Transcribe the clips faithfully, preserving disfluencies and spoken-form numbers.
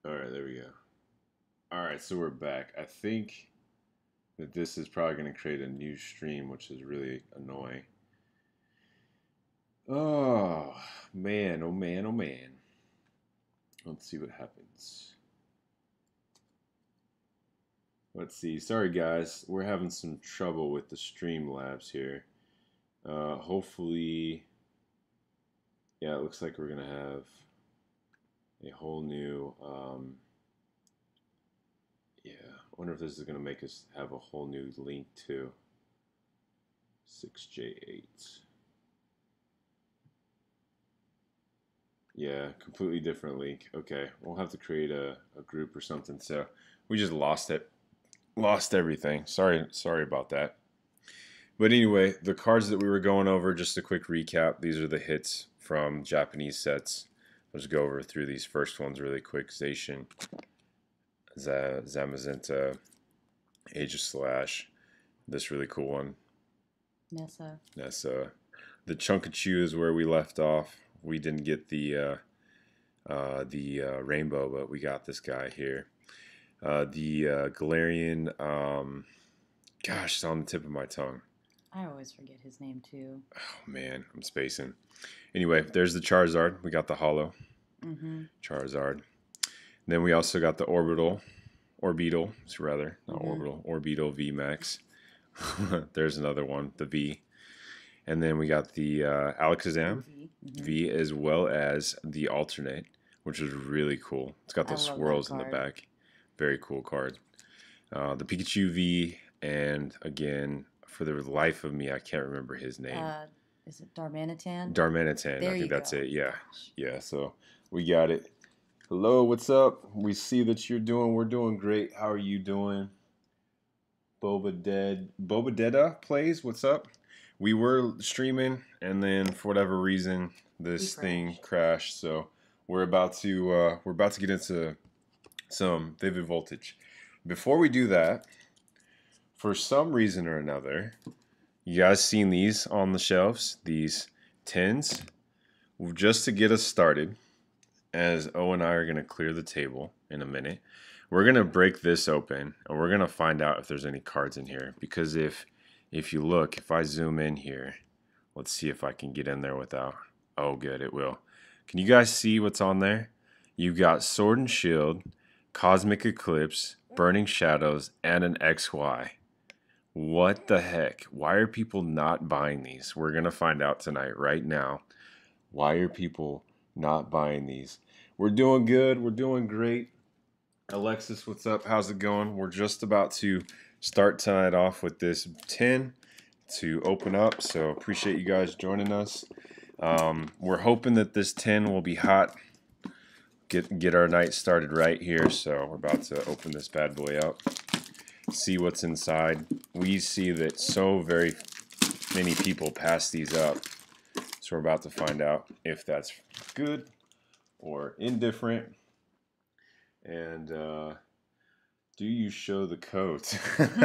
Alright, there we go. Alright, so we're back. I think that this is probably going to create a new stream, which is really annoying. Oh, man, oh man, oh man. Let's see what happens. Let's see. Sorry, guys. We're having some trouble with the Streamlabs here. Uh, hopefully, yeah, it looks like we're going to have a whole new, um, yeah, I wonder if this is going to make us have a whole new link too. six J eight. Yeah, completely different link. Okay, we'll have to create a, a group or something. So we just lost it. Lost everything. Sorry, sorry about that. But anyway, the cards that we were going over, just a quick recap. These are the hits from Japanese sets. I'll just go over through these first ones really quick. Zacian, Zamazenta, Age of Slash. This really cool one. Nessa. Nessa. The Chunkachu is where we left off. We didn't get the uh, uh, the uh, rainbow, but we got this guy here. Uh, the uh, Galarian, um, gosh, it's on the tip of my tongue. I always forget his name too. Oh man, I'm spacing. Anyway, there's the Charizard. We got the Holo Mm-hmm. Charizard. Then we also got the Orbital, Orbital, rather, not Mhm. Orbital, Orbital V Max. There's another one, the V. And then we got the uh, Alakazam V. V as well as the alternate, which is really cool. It's got I those love that swirls in the card. back. Very cool card. Uh, the Pikachu V, and again, for the life of me, I can't remember his name. Uh, is it Darmanitan? Darmanitan. There I you think that's go. it. Yeah. Gosh. Yeah. So we got it. Hello, what's up? We see that you're doing. We're doing great. How are you doing? Boba Dead. Boba Deda plays. What's up? We were streaming, and then for whatever reason, this We thing crashed. crashed. So we're about to uh, we're about to get into some Vivid Voltage. Before we do that, for some reason or another, you guys seen these on the shelves? These tins, just to get us started. As O and I are gonna clear the table in a minute, we're gonna break this open, and we're gonna find out if there's any cards in here. Because if if you look, if I zoom in here, let's see if I can get in there without. Oh, good, it will. Can you guys see what's on there? You've got Sword and Shield, Cosmic Eclipse, Burning Shadows, and an X Y. What the heck? Why are people not buying these? We're gonna find out tonight, right now. Why are people not buying these? We're doing good. We're doing great. Alexis, what's up? How's it going? We're just about to start tonight off with this tin to open up. So appreciate you guys joining us. Um, we're hoping that this tin will be hot. Get get our night started right here. So we're about to open this bad boy up. See what's inside. We see that so very many people pass these up. So we're about to find out if that's good or indifferent. And uh, do you show the codes?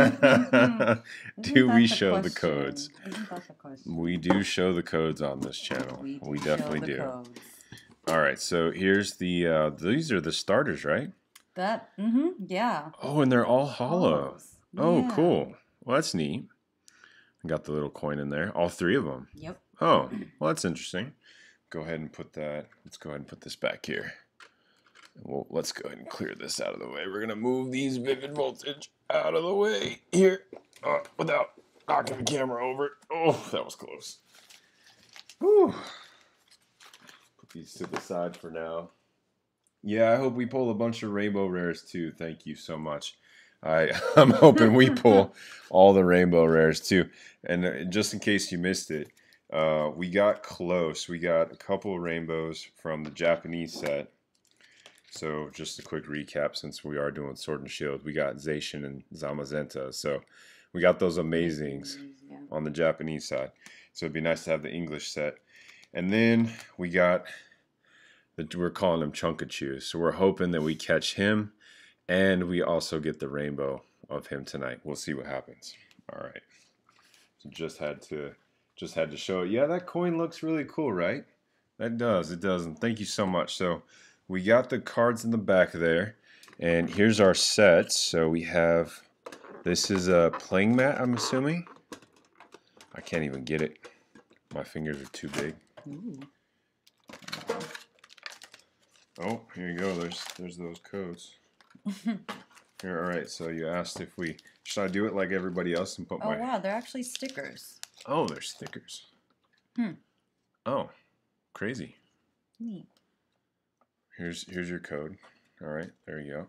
Do we show the codes? We do show the codes on this channel. We, We do definitely show the do. codes. All right, so here's the, uh, these are the starters, right? That, mm-hmm, yeah. Oh, and they're all hollow. Hollows. Oh, Yeah. cool. Well, that's neat. Got the little coin in there. All three of them. Yep. Oh, well, that's interesting. Go ahead and put that. Let's go ahead and put this back here. Well, let's go ahead and clear this out of the way. We're going to move these Vivid Voltage out of the way here uh, without knocking the camera over. Oh, that was close. Whew. Put these to the side for now. Yeah, I hope we pull a bunch of Rainbow Rares too. Thank you so much. I, I'm hoping we pull all the Rainbow Rares too. And uh, just in case you missed it, uh, we got close. We got a couple of rainbows from the Japanese set. So just a quick recap, since we are doing Sword and Shield, we got Zacian and Zamazenta. So we got those amazings Yeah. on the Japanese side. So it'd be nice to have the English set. And then we got, the, we're calling him Chunkachu. So we're hoping that we catch him, and we also get the rainbow of him tonight. We'll see what happens. All right. So just had to, just had to show it. Yeah, that coin looks really cool, right? That does. It does. And thank you so much. So we got the cards in the back there, and here's our sets. So we have, this is a playing mat, I'm assuming. I can't even get it. My fingers are too big. Ooh. Oh, here you go. There's there's those codes. Here, all right. So you asked if we should I do it like everybody else and put Oh my. wow, they're actually stickers. Oh, they're stickers. Hmm. Oh, crazy. Neat. Here's here's your code. All right, there you go.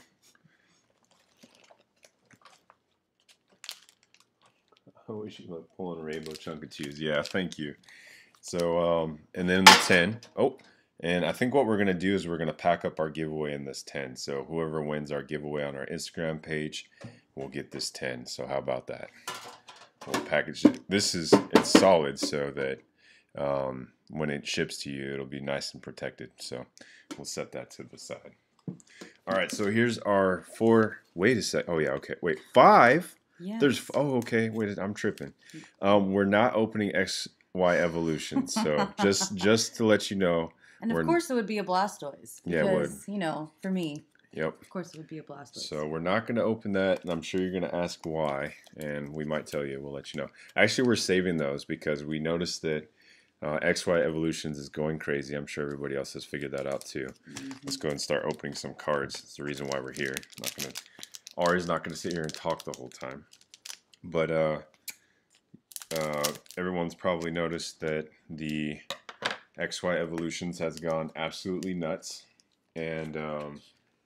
I wish you like pulling a rainbow chunk of cheese. Yeah, thank you. So, um, and then the ten. Oh, and I think what we're gonna do is we're gonna pack up our giveaway in this ten. So whoever wins our giveaway on our Instagram page will get this ten. So how about that? We'll package it. This is it's solid, so that um, when it ships to you, it'll be nice and protected. So we'll set that to the side. All right. So here's our four. Wait a sec. Oh yeah. Okay. Wait. Five. Yeah. There's oh okay wait I'm tripping. Um, we're not opening X Y Evolution, so just just to let you know. And of we're, course it would be a Blastoise. Because, Yeah, it would. you know, for me, Yep. of course it would be a Blastoise. So we're not going to open that, and I'm sure you're going to ask why, and we might tell you. We'll let you know. Actually, we're saving those because we noticed that uh, X Y Evolutions is going crazy. I'm sure everybody else has figured that out too. Mm-hmm. Let's go ahead and start opening some cards. It's the reason why we're here. I'm not going to. Ari's not going to sit here and talk the whole time. But uh, uh, everyone's probably noticed that the X Y Evolutions has gone absolutely nuts. And, um,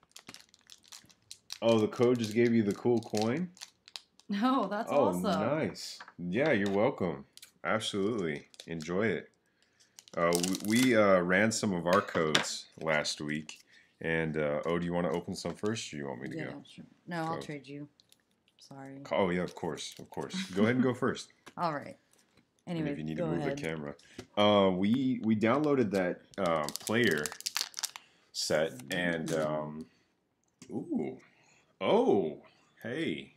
oh, the code just gave you the cool coin? No, that's oh, awesome. Oh, nice. Yeah, you're welcome. Absolutely. Enjoy it. Uh, we we uh, ran some of our codes last week. And, uh, oh, do you want to open some first, or do you want me to yeah, go? Sure. No, go. I'll trade you. Sorry. Oh, yeah, of course. Of course. Go ahead and go first. All right. Anyway, and if you need go to move ahead. the camera. Uh, we, we downloaded that uh, player set, and, um, ooh, oh, hey.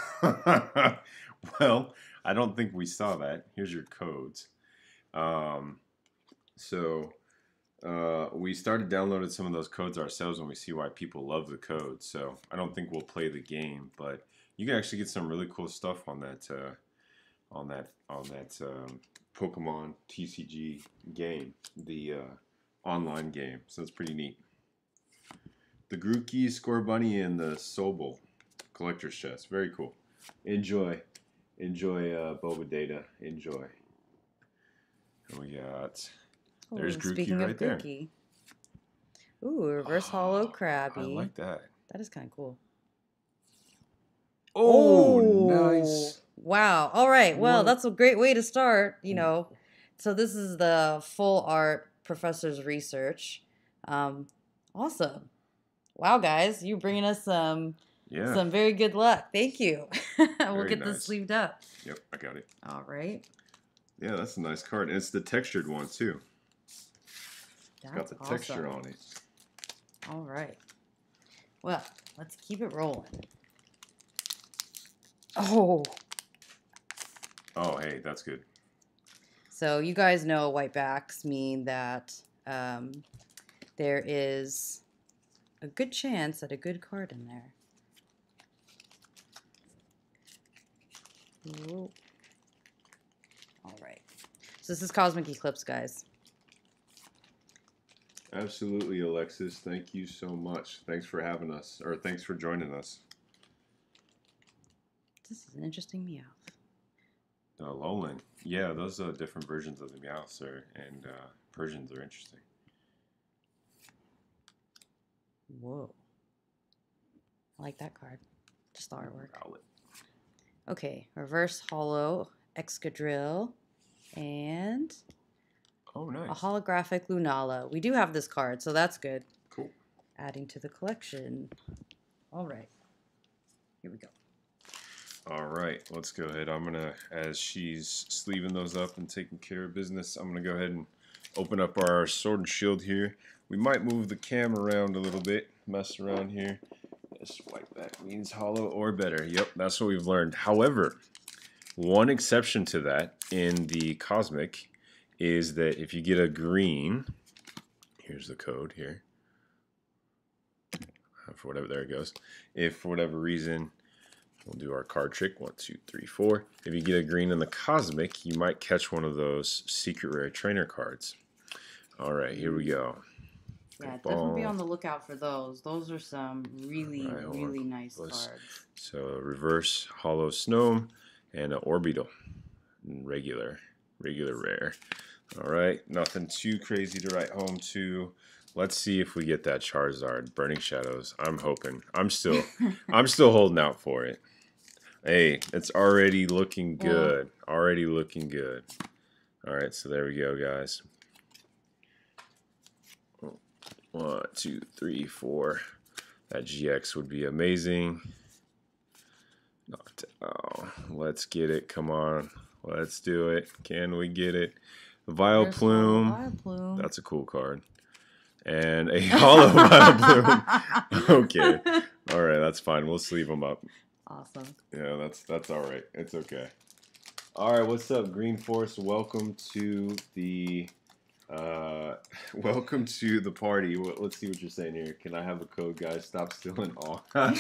Well, I don't think we saw that. Here's your codes. Um, so... Uh, we started downloading some of those codes ourselves when we see why people love the codes. So I don't think we'll play the game, but you can actually get some really cool stuff on that uh, on that on that um, Pokemon T C G game, the uh, online game. So it's pretty neat. The Grookey, Scorbunny, and the Sobble collector's chest. Very cool. Enjoy, enjoy uh, Boba Data. Enjoy. And we got. There's Ooh, Grookey speaking right of there. Grookey. Ooh, reverse hollow Krabby. I like that. That is kind of cool. Oh, oh, nice. Wow. All right. Well, What? that's a great way to start, you know. So this is the full art professor's research. Um, awesome. Wow, guys, you're bringing us some yeah. some very good luck. Thank you. we'll Very get nice. this sleeved up. Yep, I got it. All right. Yeah, that's a nice card. And it's the textured one, too. It's That's got the texture awesome. on it. All right. Well, let's keep it rolling. Oh. Oh, hey, that's good. So you guys know white backs mean that um, there is a good chance at a good card in there. Whoa. All right. So this is Cosmic Eclipse, guys. Absolutely, Alexis. Thank you so much. Thanks for having us, or thanks for joining us. This is an interesting Meowth. Uh, Lolan. Yeah, those are different versions of the Meowths are, and uh, Persians are interesting. Whoa. I like that card. Just the artwork. Rowlet. Okay, reverse hollow Excadrill and Oh, nice. a holographic Lunala. We do have this card, so that's good. Cool. Adding to the collection. All right. Here we go. All right, let's go ahead. I'm going to, as she's sleeving those up and taking care of business, I'm going to go ahead and open up our Sword and Shield here. We might move the cam around a little bit, mess around here. Just like that means hollow or better. Yep, that's what we've learned. However, one exception to that in the Cosmic is that if you get a green, here's the code here. for whatever, there it goes. If for whatever reason, we'll do our card trick. One, two, three, four. If you get a green in the Cosmic, you might catch one of those secret rare trainer cards. All right, here we go. Yeah, definitely be on the lookout for those. Those are some really, right, really nice cards. So reverse hollow Snow and an orbital, regular, regular rare. All right, nothing too crazy to write home to. Let's see if we get that Charizard, Burning Shadows. I'm hoping. I'm still, I'm still holding out for it. Hey, it's already looking good. Yeah. Already looking good. All right, so there we go, guys. One, two, three, four. That G X would be amazing. Knocked out. Let's get it. Come on. Let's do it. Can we get it? Vileplume. Vileplume. That's a cool card. And a hollow Vileplume. Okay. All right, that's fine. We'll sleeve them up. Awesome. Yeah, that's that's all right. It's okay. All right, what's up, Green Force? Welcome to the uh, welcome to the party. Let's see what you're saying here. Can I have a code, guys? Stop stealing all.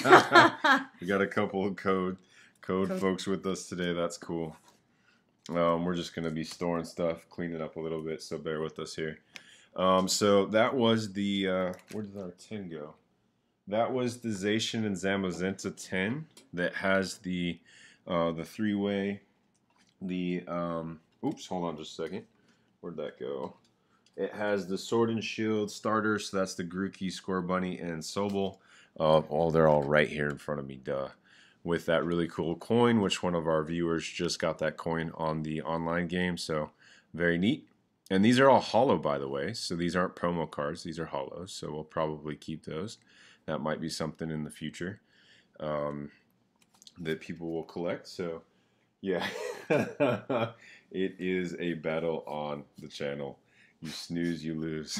We got a couple of code code, code folks with us today. That's cool. Um, we're just gonna be storing stuff, cleaning up a little bit, so bear with us here. Um, so that was the uh, where did our ten go? That was the Zacian and Zamazenta ten that has the uh, the three-way, the um, oops, hold on just a second. Where'd that go? It has the Sword and Shield starter, so that's the Grookey, Scorbunny, and Sobel. Uh, oh, they're all right here in front of me, duh. With that really cool coin, which one of our viewers just got that coin on the online game, so very neat. And these are all hollow, by the way, so these aren't promo cards, these are hollows, so we'll probably keep those. That might be something in the future um, that people will collect, so yeah. It is a battle on the channel. You snooze, you lose.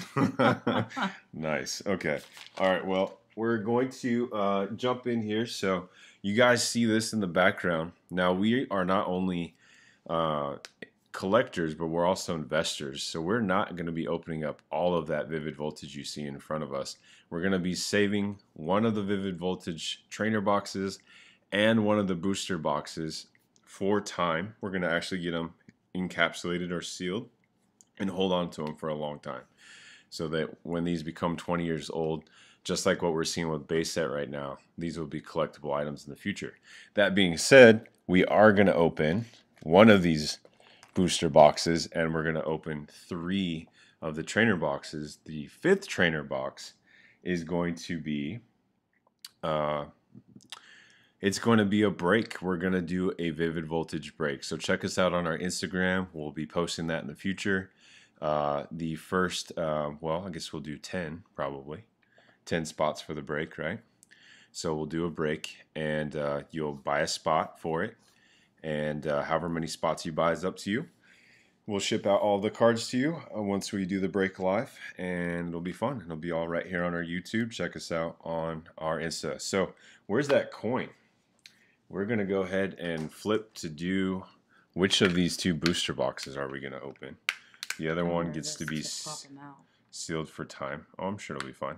Nice, okay. All right, well, we're going to uh, jump in here, so you guys see this in the background. Now, we are not only uh, collectors, but we're also investors. So we're not going to be opening up all of that Vivid Voltage you see in front of us. We're going to be saving one of the Vivid Voltage trainer boxes and one of the booster boxes for time. We're going to actually get them encapsulated or sealed and hold on to them for a long time. So that when these become twenty years old, just like what we're seeing with base set right now, these will be collectible items in the future. That being said, we are going to open one of these booster boxes, and we're going to open three of the trainer boxes. The fifth trainer box is going to be, uh, it's going to be a break. We're going to do a Vivid Voltage break. So check us out on our Instagram. We'll be posting that in the future. Uh, the first, uh, well, I guess we'll do ten probably. ten spots for the break, right? So we'll do a break, and uh, you'll buy a spot for it. And uh, however many spots you buy is up to you. We'll ship out all the cards to you uh, once we do the break live, and it'll be fun. It'll be all right here on our YouTube. Check us out on our Insta. So where's that coin? We're going to go ahead and flip to do, which of these two booster boxes are we going to open? The other one gets to be sealed for time. Oh, I'm sure it'll be fine.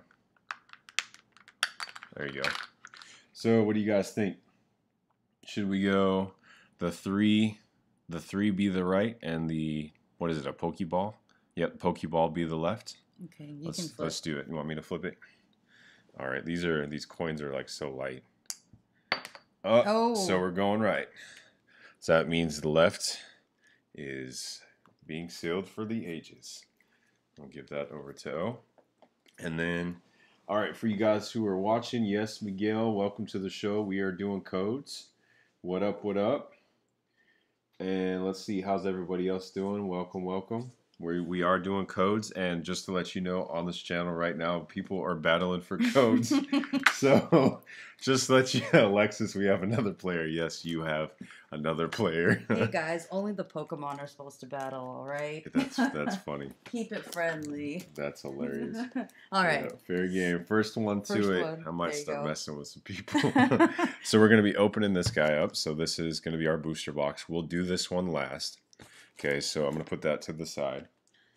There you go. So what do you guys think? Should we go the three, the three be the right, and the, what is it, a Pokeball? Yep, Pokeball be the left. Okay, you let's, can flip. Let's do it. You want me to flip it? All right, these are these coins are like so light. Oh, oh. So we're going right. So that means the left is being sealed for the ages. I'll give that over to O. And then, all right, for you guys who are watching, yes, Miguel, welcome to the show. We are doing codes. What up, what up? And let's see, how's everybody else doing? Welcome, welcome. We, we are doing codes, and just to let you know, on this channel right now, people are battling for codes. So, just to let you know, Alexis, we have another player. Yes, you have another player. Hey guys, only the Pokemon are supposed to battle, all right? That's that's funny. Keep it friendly. That's hilarious. All right. Yeah, fair game. First one to First it. one. I might There you start go. messing with some people. So we're going to be opening this guy up. So this is going to be our booster box. We'll do this one last. Okay, so I'm going to put that to the side.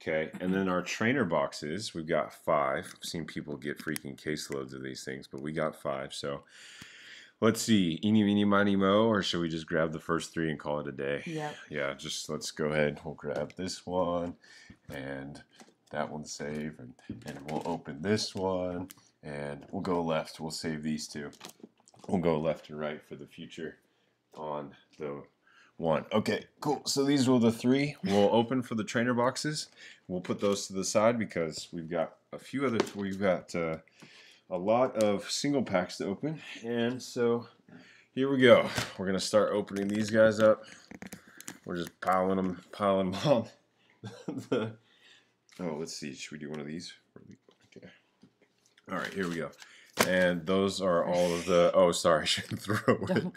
Okay, and then our trainer boxes, we've got five. I've seen people get freaking caseloads of these things, but we got five. So let's see, eeny, meeny, miny, mo, or should we just grab the first three and call it a day? Yep. Yeah, just let's go ahead. We'll grab this one, and that one's saved, and, and we'll open this one, and we'll go left. We'll save these two. We'll go left and right for the future on the one. Okay, cool. So these were the three. We'll open for the trainer boxes. We'll put those to the side because we've got a few other. We've got uh, a lot of single packs to open, and so here we go. We're gonna start opening these guys up. We're just piling them, piling them on. the, oh, let's see. Should we do one of these? Okay. All right, here we go. And those are all of the. Oh, sorry, I shouldn't throw it.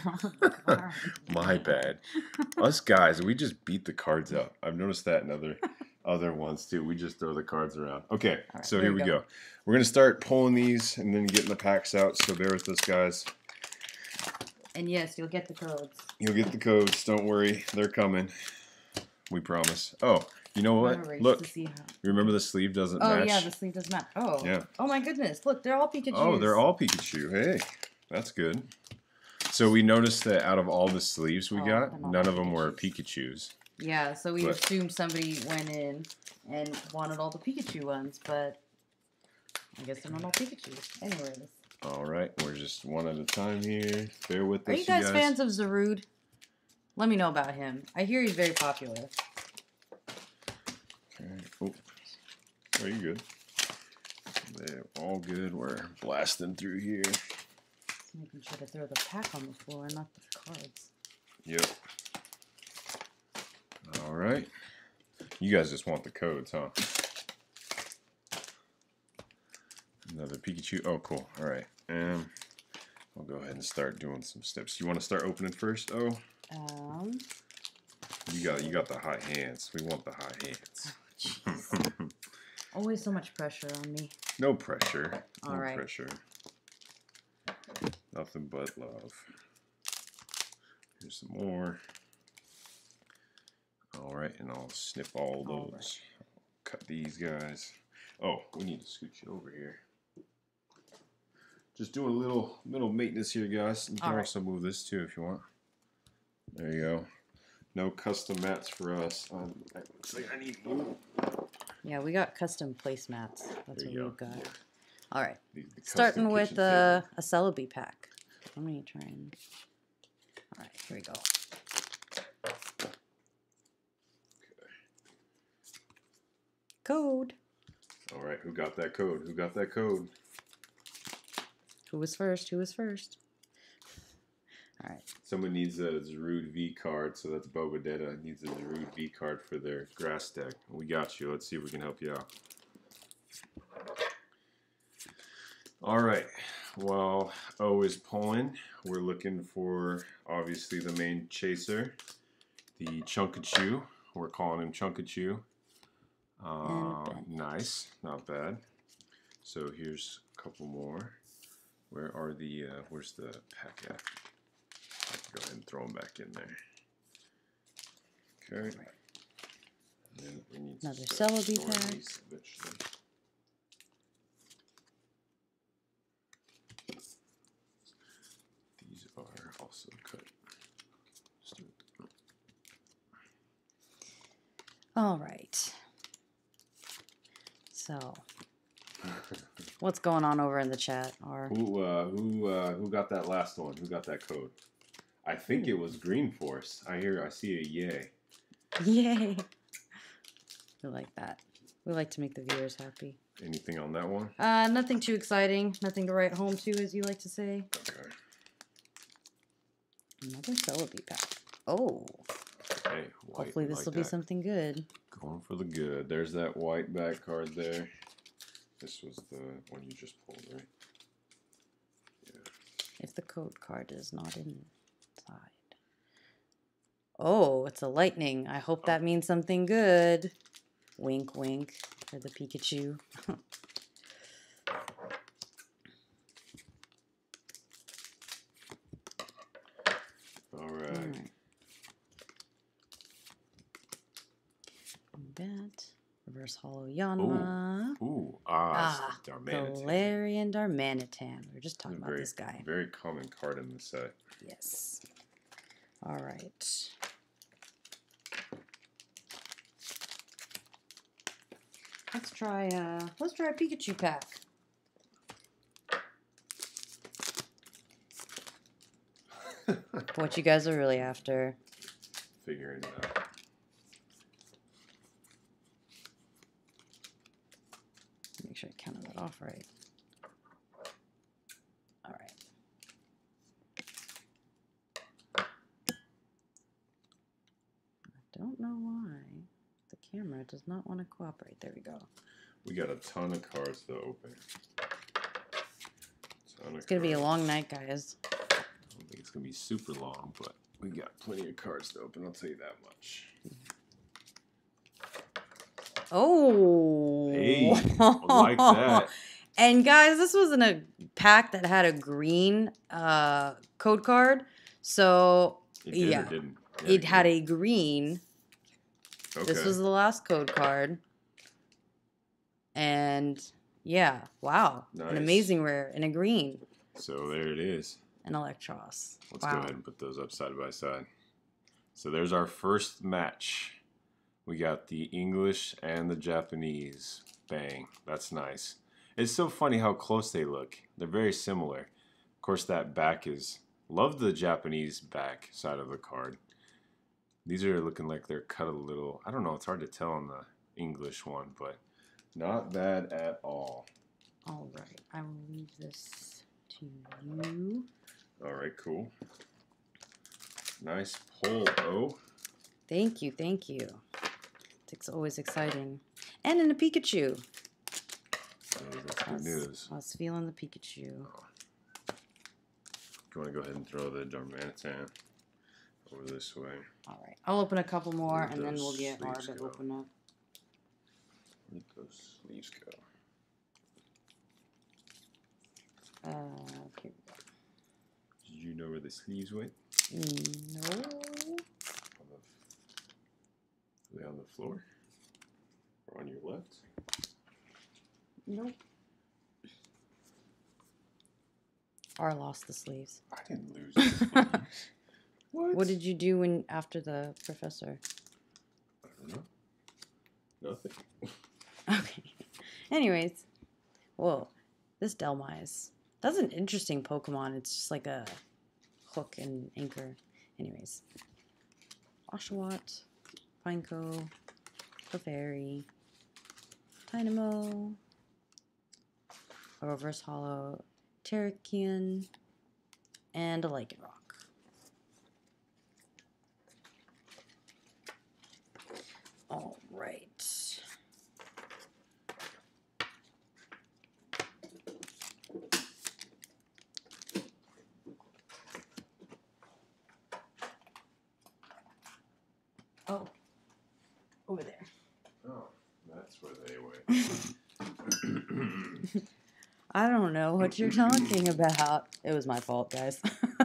My bad. Us guys, we just beat the cards up. I've noticed that in other other ones too. We just throw the cards around. Okay, right, so here we go. go. We're gonna start pulling these and then getting the packs out. So bear with us, guys. And yes, you'll get the codes. You'll get the codes. Don't worry, they're coming. We promise. Oh. You know what? Look, you remember the sleeve doesn't oh, match? Oh, yeah, the sleeve doesn't match. Oh. Yeah. Oh, my goodness. Look, they're all Pikachu. Oh, they're all Pikachu. Hey, that's good. So we noticed that out of all the sleeves we oh, got, none of them were Pikachus. Yeah, so we but, assumed somebody went in and wanted all the Pikachu ones, but I guess they're not all Pikachus. Anyways. All right, we're just one at a time here. Bear with Are us, you guys, you guys fans of Zarude? Let me know about him. I hear he's very popular. Oh, are you good? They're all good. We're blasting through here. Just making sure to throw the pack on the floor, not the cards. Yep. All right. You guys just want the codes, huh? Another Pikachu. Oh, cool. All right. And I'll go ahead and start doing some steps. You want to start opening first? Oh. Um. You got you got the high hands. We want the high hands. Always so much pressure on me. No pressure. All no right. pressure. Nothing but love. Here's some more. All right, and I'll snip all those. All right. Cut these guys. Oh, we need to scooch you over here. Just doing a little little maintenance here, guys. You can right. also move this too if you want. There you go. No custom mats for us. Um, looks like I need. Ooh. Yeah, we got custom placemats. That's what we've got. All right. The, the Starting with uh, a Celebi pack. Let me try and. All right, here we go. Okay. Code. All right, who got that code? Who got that code? Who was first? Who was first? All right. Someone needs a Zarude V card, so that's Bobadetta needs a Zarude V card for their grass deck. We got you. Let's see if we can help you out. All right. While O is pulling, we're looking for, obviously, the main chaser, the Chunkachu. We're calling him Chunkachu. Uh, nice. Not bad. So here's a couple more. Where are the, uh, where's the pack at? Go ahead and throw them back in there. Okay. And then we need another Celebi pack. These, these are also cut. All right. So, what's going on over in the chat? Or who uh, who uh, who got that last one? Who got that code? I think it was Green Force. I hear, I see a yay. Yay. We like that. We like to make the viewers happy. Anything on that one? Uh, nothing too exciting. Nothing to write home to, as you like to say. Okay. Another Celebi pack. Oh. Hey, white, hopefully this like will that. be something good. Going for the good. There's that white back card there. This was the one you just pulled, right? Yeah. If the code card is not in. Oh, it's a lightning. I hope that means something good. Wink, wink for the Pikachu. All right. All right. That. Reverse Hollow Yanma. Ooh, Ooh. ah, Ah, Darmanitan. Galarian Darmanitan. We were just talking A about very, this guy. Very common card in the set. Yes. All right. Let's try. Uh, let's try a Pikachu pack. What you guys are really after. Figuring it out. Make sure I counted that off right. All right. I don't know why the camera does not want to cooperate. There we go. We got a ton of cards to open. Ton It's going to be a long night, guys. I don't think it's going to be super long, but we got plenty of cards to open, I'll tell you that much. Oh. Hey, I like that. And guys, this was in a pack that had a green uh, code card. So, It did yeah. or didn't? Yeah, It had a green. Okay. This was the last code card. And, yeah. Wow. Nice. An amazing rare in a green. So there it is. An Electros. Let's wow. go ahead and put those up side by side. So there's our first match. We got the English and the Japanese. Bang. That's nice. It's so funny how close they look. They're very similar. Of course, that back is... Love the Japanese back side of the card. These are looking like they're cut a little... I don't know. It's hard to tell on the English one, but not bad at all. All right. I will leave this to you. All right, cool. Nice pull, O. Thank you, thank you. It's always exciting. And in a Pikachu. Hey, that's I good was, news. I was feeling the Pikachu. Oh. Do you want to go ahead and throw the Darmanitan over this way? All right. I'll open a couple more, Where'd and then those we'll get sleeves Arbit go? open up. Where'd those sleeves go? Uh, here we go. Did you know where the sleeves went? No. On the, are they on the floor? Or on your left? Nope. R lost the sleeves. I didn't lose the sleeves. What? What did you do when after the professor? I don't know. Nothing. Okay. Anyways. Whoa. This Delmise. That's an interesting Pokemon. It's just like a hook and anchor. Anyways. Oshawott. Pineco. Clefairy. Dynamo. A Reverse Hollow. Terrakion. And a Lycanroc. All right. Oh, over there. Oh, that's where they went. I don't know what you're talking about. It was my fault, guys.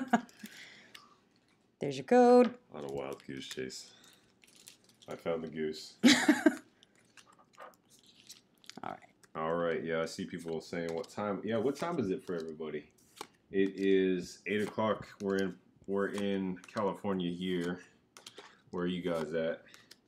There's your code. A lot of wild goose chase. I found the goose. All right. All right. Yeah, I see people saying what time. Yeah, what time is it for everybody? It is eight o'clock. We're in. We're in California here. Where are you guys at?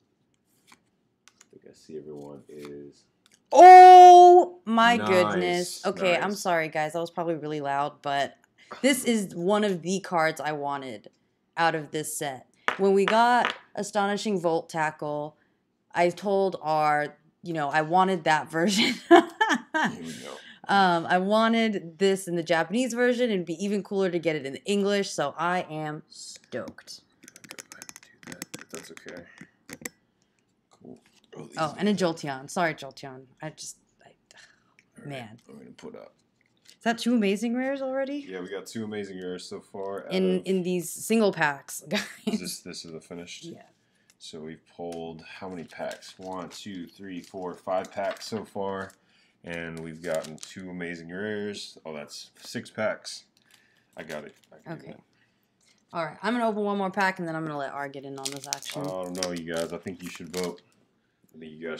I think I see everyone is. Oh my Nice, goodness. Okay, I'm nice. sorry, guys. That was probably really loud, but this is one of the cards I wanted out of this set. When we got Astonishing Volt Tackle, I told our, you know, I wanted that version. Here we go. um, I wanted this in the Japanese version. It'd be even cooler to get it in English, so I am stoked. Go ahead and do that, but that's okay. Cool. Oh, Oh, and a Jolteon. Sorry, Jolteon. I just, I, All right, man. I'm gonna put up. Is that two amazing rares already? Yeah, we got two amazing rares so far. out In of- in these single packs, guys. Is this this is the finished? Yeah. So we've pulled how many packs? One, two, three, four, five packs so far. And we've gotten two amazing rares. Oh, that's six packs. I got it. I can do Okay. that. All right. I'm going to open one more pack, and then I'm going to let R get in on this action. I don't know, you guys. I think you should vote. I think you guys should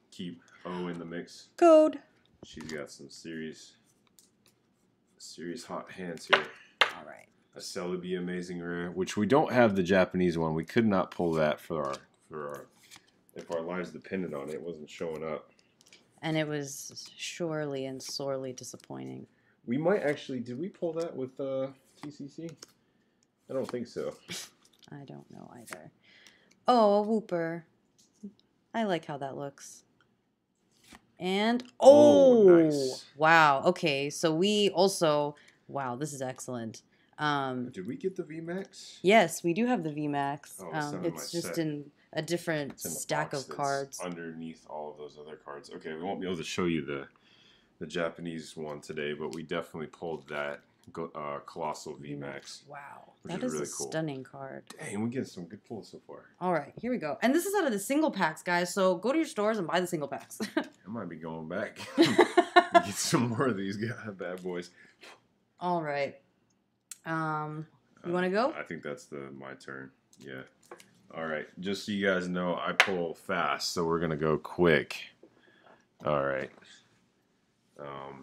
keep O in the mix. Code. She's got some serious, serious hot hands here. All right. A Celebi Amazing Rare, which we don't have the Japanese one. We could not pull that for our for our if our lives depended on it. It wasn't showing up. And it was surely and sorely disappointing. We might actually. Did we pull that with uh, T C C? I don't think so. I don't know either. Oh, a Wooper. I like how that looks. And oh, Oh, nice. Wow. Okay, so we also wow, this is excellent. Um, Did we get the V MAX? yes, we do have the V MAX. Oh, it's um, not in it's my just set. in a different It's in the stack box of that's cards. underneath all of those other cards. Okay, we won't be able to show you the the Japanese one today, but we definitely pulled that uh, Colossal V MAX. Wow, which that is is really a cool. stunning card. Dang, we get some good pulls so far. All right, here we go. And this is out of the single packs, guys. So go to your stores and buy the single packs. I might be going back. Get some more of these guys, bad boys. All right. Um, you want to go? I think that's the my turn. Yeah. All right. Just so you guys know, I pull fast, so we're gonna go quick. All right. Um,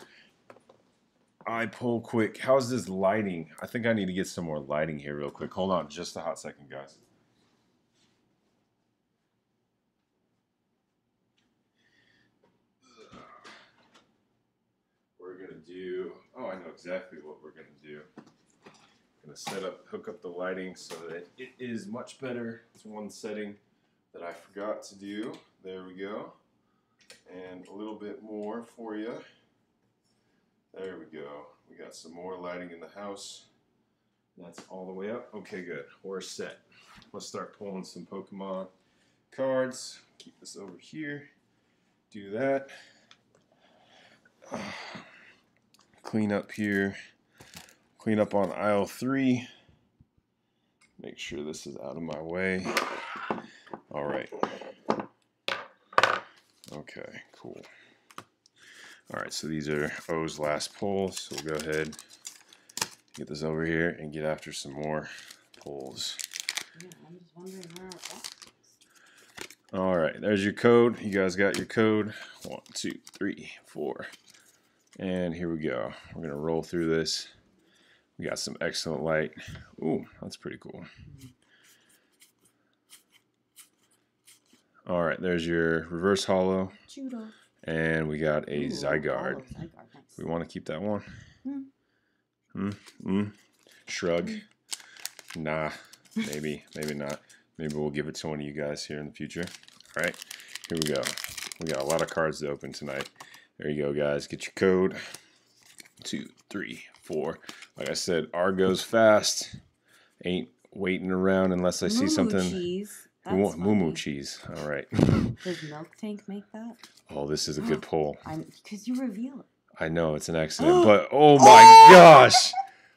I pull quick. How's this lighting? I think I need to get some more lighting here real quick. Hold on, just a hot second, guys. We're gonna do. Oh, I know exactly what we're gonna do. Gonna set up, hook up the lighting so that it is much better. It's one setting that I forgot to do. There we go. And a little bit more for you. There we go. We got some more lighting in the house. That's all the way up. Okay, good. We're set. Let's start pulling some Pokemon cards. Keep this over here. Do that. Clean up here. Clean up on aisle three. Make sure this is out of my way. All right. Okay, cool. All right, so these are O's last pulls. So we'll go ahead, get this over here, and get after some more pulls. Yeah, I'm just wondering where our box is. All right, there's your code. You guys got your code. One, two, three, four. And here we go. We're gonna roll through this. We got some excellent light. Ooh, that's pretty cool. All right, there's your reverse hollow. Judo. And we got a Ooh, Zygarde. oh, Zygarde, nice. We want to keep that one. Hmm. Hmm. Mm. Shrug. Nah. Maybe. Maybe not. Maybe we'll give it to one of you guys here in the future. All right. Here we go. We got a lot of cards to open tonight. There you go, guys. Get your code. Two, three, four. Like I said, R goes fast. Ain't waiting around unless I see Moo-moo something. Cheese. We want That's Moo Moo funny. cheese. All right. Does Milk Tank make that? Oh, this is a good pull. Because you reveal it. I know it's an accident, but oh my gosh!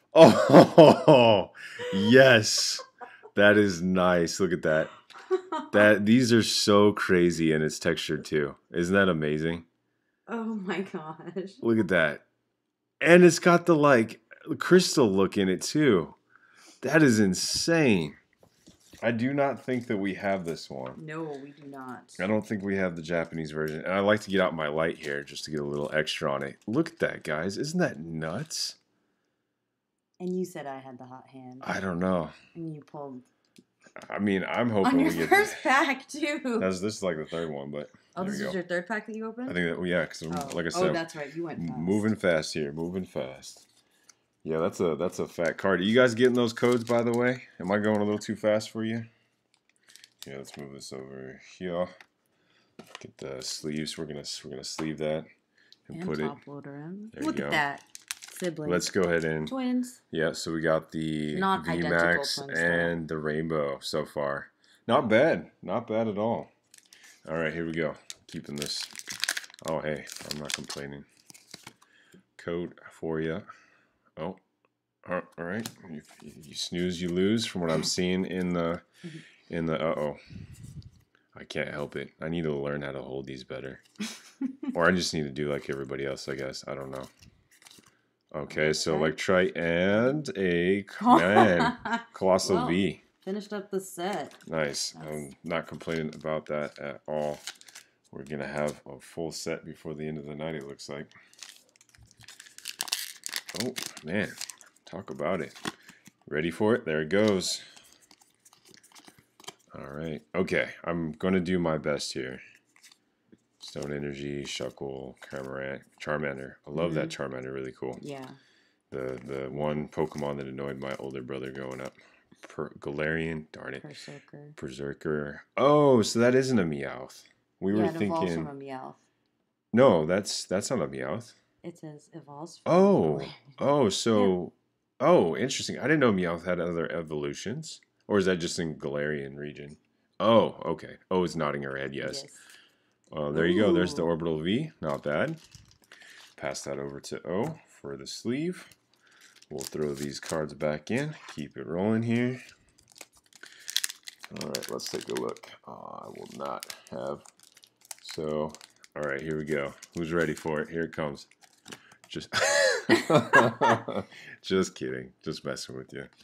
Oh yes, that is nice. Look at that. That these are so crazy, and it's textured too. Isn't that amazing? Oh my gosh. Look at that, and it's got the like crystal look in it too. That is insane. I do not think that we have this one. No, we do not. I don't think we have the Japanese version. And I like to get out my light here just to get a little extra on it. Look at that, guys. Isn't that nuts? And you said I had the hot hand. I don't know. And you pulled. I mean, I'm hoping On your we get first pack, too. That's this is like the third one, but Oh, there this we is go. your third pack that you opened? I think that well, yeah, because Oh. like I Oh, said, that's right. You went fast. moving fast here, moving fast. Yeah, that's a that's a fat card. Are you guys getting those codes, by the way? Am I going a little too fast for you? Yeah, let's move this over here. Get the sleeves. We're gonna we're gonna sleeve that and, And put top it. loader in. There you Look go. at that. Siblings. Let's go ahead and Twins. yeah. So we got the Not V identical MAX twins, though. and the rainbow so far. Not bad. Not bad at all. All right, here we go. Keeping this. Oh, hey, I'm not complaining. Code for you. Oh, all right. You, you snooze, you lose. From what I'm seeing in the in the. Uh oh. I can't help it. I need to learn how to hold these better, or I just need to do like everybody else. I guess I don't know. Okay, so Electrite and a man Colossal Well, V. Finished up the set. Nice. That's- I'm not complaining about that at all. we're going to have a full set before the end of the night, it looks like. Oh, man. Talk about it. Ready for it? There it goes. All right. Okay. I'm going to do my best here. Stone Energy, Shuckle, Cramorant, Charmander. I love mm-hmm. that Charmander. Really cool. Yeah. The the one Pokemon that annoyed my older brother growing up. Per Galarian. Darn it. Berserker. Berserker. Oh, so that isn't a Meowth. We yeah, were it thinking. Evolves from a Meowth. No, that's that's not a Meowth. It says evolves. From oh. a Oh, so. Yeah. Oh, interesting. I didn't know Meowth had other evolutions. Or is that just in Galarian region? Oh, okay. Oh, it's nodding her head, yes. yes. Uh, there you Ooh. go. There's the Orbital V. Not bad. Pass that over to O for the sleeve. We'll throw these cards back in. Keep it rolling here. All right, let's take a look. Oh, I will not have. So, all right, here we go. Who's ready for it? Here it comes. Just, just kidding. Just messing with you.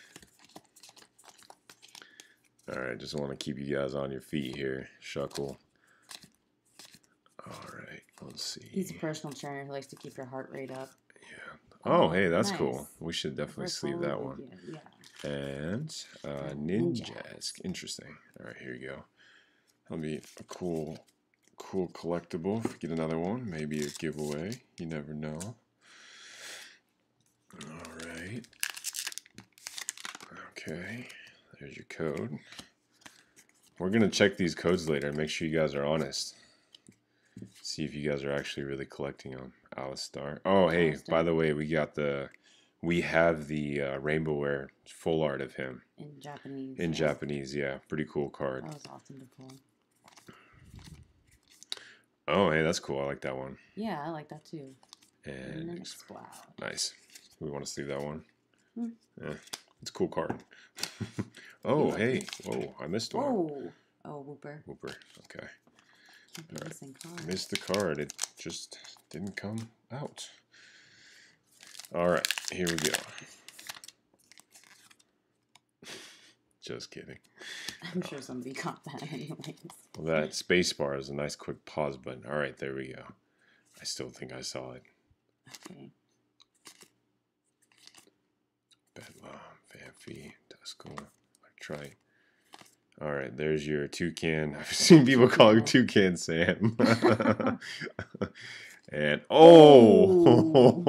All right, just want to keep you guys on your feet here. Shuckle. All right, let's see. He's a personal trainer who likes to keep your heart rate up. Yeah. Oh, oh hey, that's nice. Cool. We should definitely First sleeve that one. Yeah. And uh, Ninjask. Interesting. All right, here you go. That'll be a cool, cool collectible. If we get another one, maybe a giveaway. You never know. All right. Okay. There's your code. We're going to check these codes later and make sure you guys are honest. See if you guys are actually really collecting them. Alistar. Oh, hey, Alistar. By the way, we got the, we have the uh, Rainbow Wear full art of him. In Japanese. In yeah. Japanese, yeah. Pretty cool card. That was awesome to pull. Oh, hey, that's cool. I like that one. Yeah, I like that too. And, and Exploud. Nice. We want to sleeve that one. Hmm. Yeah, it's a cool card. Oh, hey. Whoa, I missed one. Whoa. Oh, Wooper. Wooper. Okay. Right. Missed the card. It just didn't come out. All right, here we go. Just kidding. I'm sure somebody caught that anyways. Well, that space bar is a nice quick pause button. All right, there we go. I still think I saw it. Okay. Bedlam, Fanfi, Duskull, Electrite. All right, there's your Toucan. I've seen people call him Toucan Sam. And oh,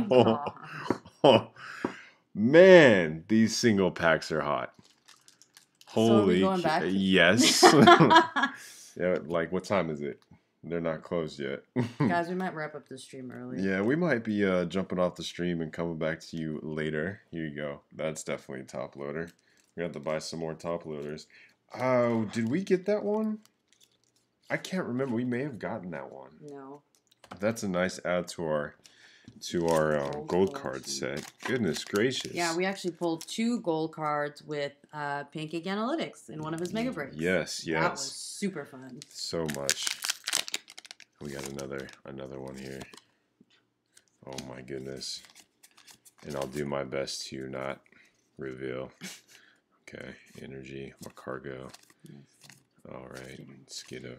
oh man, these single packs are hot. Holy, so back? Yes. Yeah, like what time is it? They're not closed yet. Guys, we might wrap up the stream early. Yeah, we might be uh, jumping off the stream and coming back to you later. Here you go. That's definitely a top loader. We have to buy some more top loaders. Oh, did we get that one? I can't remember. We may have gotten that one. No. That's a nice add to our to our um, gold, gold card set. Goodness gracious. Yeah, we actually pulled two gold cards with uh, Pancake Analytics in one of his Mega Breaks. Yes, yes. That was super fun. So much. We got another another one here. Oh my goodness. And I'll do my best to not reveal. Okay, Energy, Macargo. Yes. All right, Skiddo.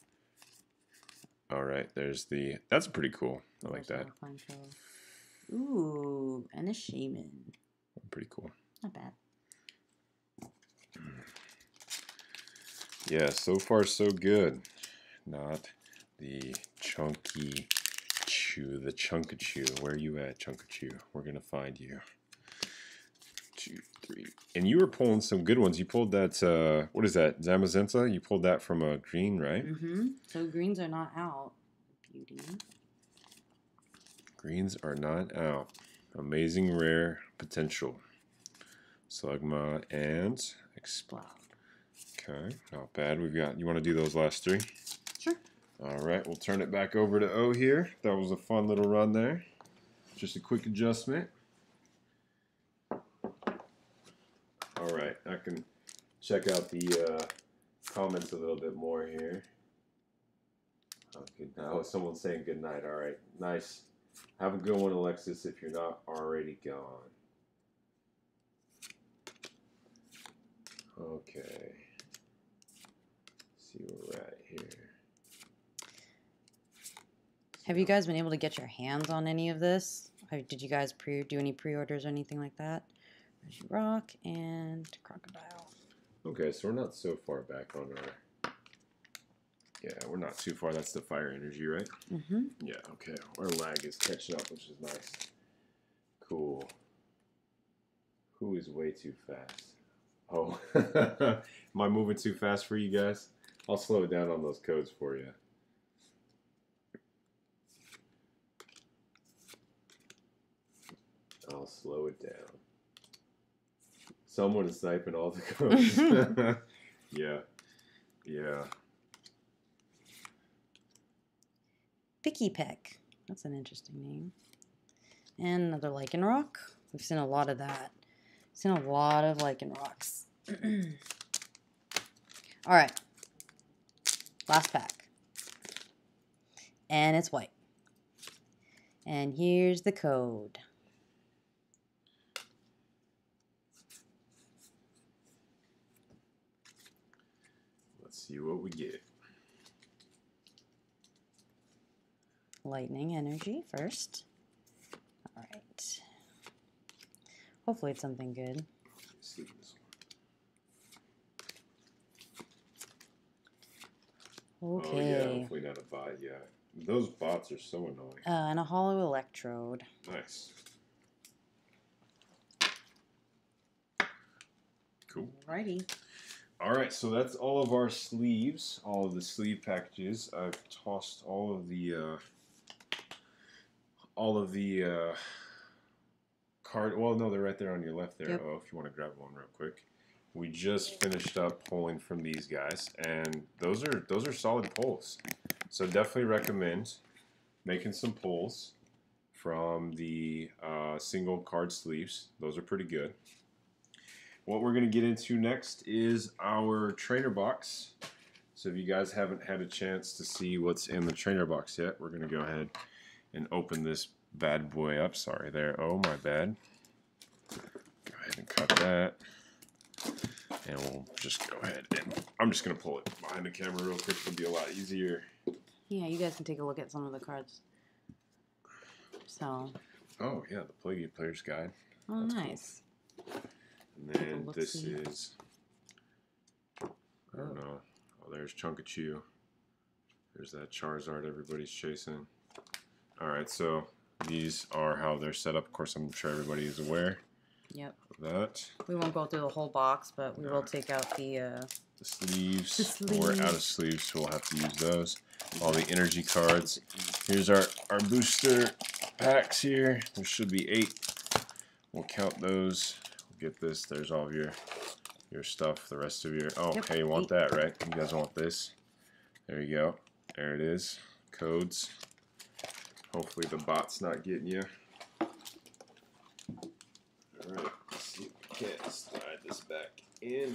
All right, there's the. That's pretty cool. I like that. Ooh, and a Shaman. Pretty cool. Not bad. Yeah, so far so good. Not the Chunky Chew, the Chunkachew. Where are you at, Chunkachew? We're gonna find you. Two, three. And you were pulling some good ones. You pulled that, uh, what is that, Zamazenta? You pulled that from a green, right? Mm-hmm. So greens are not out. Beauty. Greens are not out. Amazing rare potential. Slugma and Exploud. Okay, not bad. We've got, you want to do those last three? Sure. All right, we'll turn it back over to O here. That was a fun little run there. Just a quick adjustment. All right, I can check out the uh, comments a little bit more here. Oh, good. Oh, someone's saying good night. All right, nice. Have a good one, Alexis, if you're not already gone. Okay. Let's see where we're at here. Have you guys been able to get your hands on any of this? Have- Did you guys pre do any pre-orders or anything like that? There's your rock and crocodile. Okay, so we're not so far back on our. Yeah, we're not too far. That's the fire energy, right? Mm-hmm. Yeah. Okay. Our lag is catching up, which is nice. Cool. Who is way too fast? Oh, am I moving too fast for you guys? I'll slow it down on those codes for you. I'll slow it down. Someone is sniping all the codes. Yeah. Yeah. Picky Peck. That's an interesting name. And another lichen rock. We've seen a lot of that. Seen a lot of lichen rocks. All right. Last pack. And it's white. And here's the code. Let's see what we get. Lightning energy first. All right. Hopefully it's something good. Let's see this one. Okay. Oh yeah, hopefully not a bot. Yeah, those bots are so annoying. Uh, and a hollow electrode. Nice. Cool. Alrighty. All right, so that's all of our sleeves, all of the sleeve packages. I've tossed all of the, uh, all of the uh, card. Well, no, they're right there on your left there. Yep. Oh, if you want to grab one real quick. We just finished up pulling from these guys, and those are those are solid pulls. So definitely recommend making some pulls from the uh, single card sleeves. Those are pretty good. What we're going to get into next is our trainer box. So if you guys haven't had a chance to see what's in the trainer box yet, we're going to go ahead and open this bad boy up. Sorry there. Oh, my bad. Go ahead and cut that. And we'll just go ahead and I'm just going to pull it behind the camera real quick. It'll be a lot easier. Yeah, you guys can take a look at some of the cards. So. Oh, yeah, the Play Player's Guide. Oh, That's nice. Cool. And then this Look-see. is, I don't know. Oh, there's Chunkachu. There's that Charizard everybody's chasing. Alright, so these are how they're set up. Of course, I'm sure everybody is aware Yep. of that. We won't go through the whole box, but we No. will take out the. Uh, The sleeves. The We're out of sleeves. sleeves, so we'll have to use those. All the energy cards. Here's our, our booster packs here. There should be eight. We'll count those. We'll get this. There's all of your your stuff. The rest of your. Oh, Yep, hey, you want eight. that, right? You guys want this? There you go. There it is. Codes. Hopefully the bot's not getting you. Alright, let's see if we can slide this back in.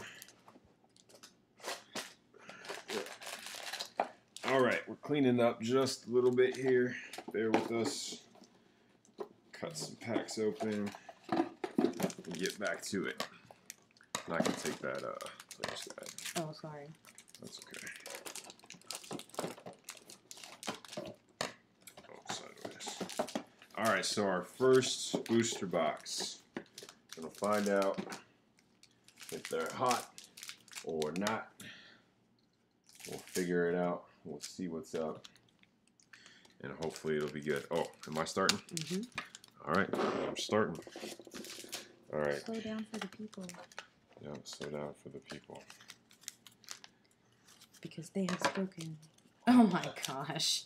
Alright, we're cleaning up just a little bit here. Bear with us. Cut some packs open. And get back to it. And I can take that uh player's guide. oh, sorry. That's okay. Oh, sideways. Alright, so our first booster box. Gonna find out if they're hot or not. We'll figure it out. We'll see what's up. And hopefully it'll be good. Oh, am I starting? Mm-hmm. Alright, I'm starting. Alright. Slow down for the people. Yeah, slow down for the people. Because they have spoken. Oh my gosh.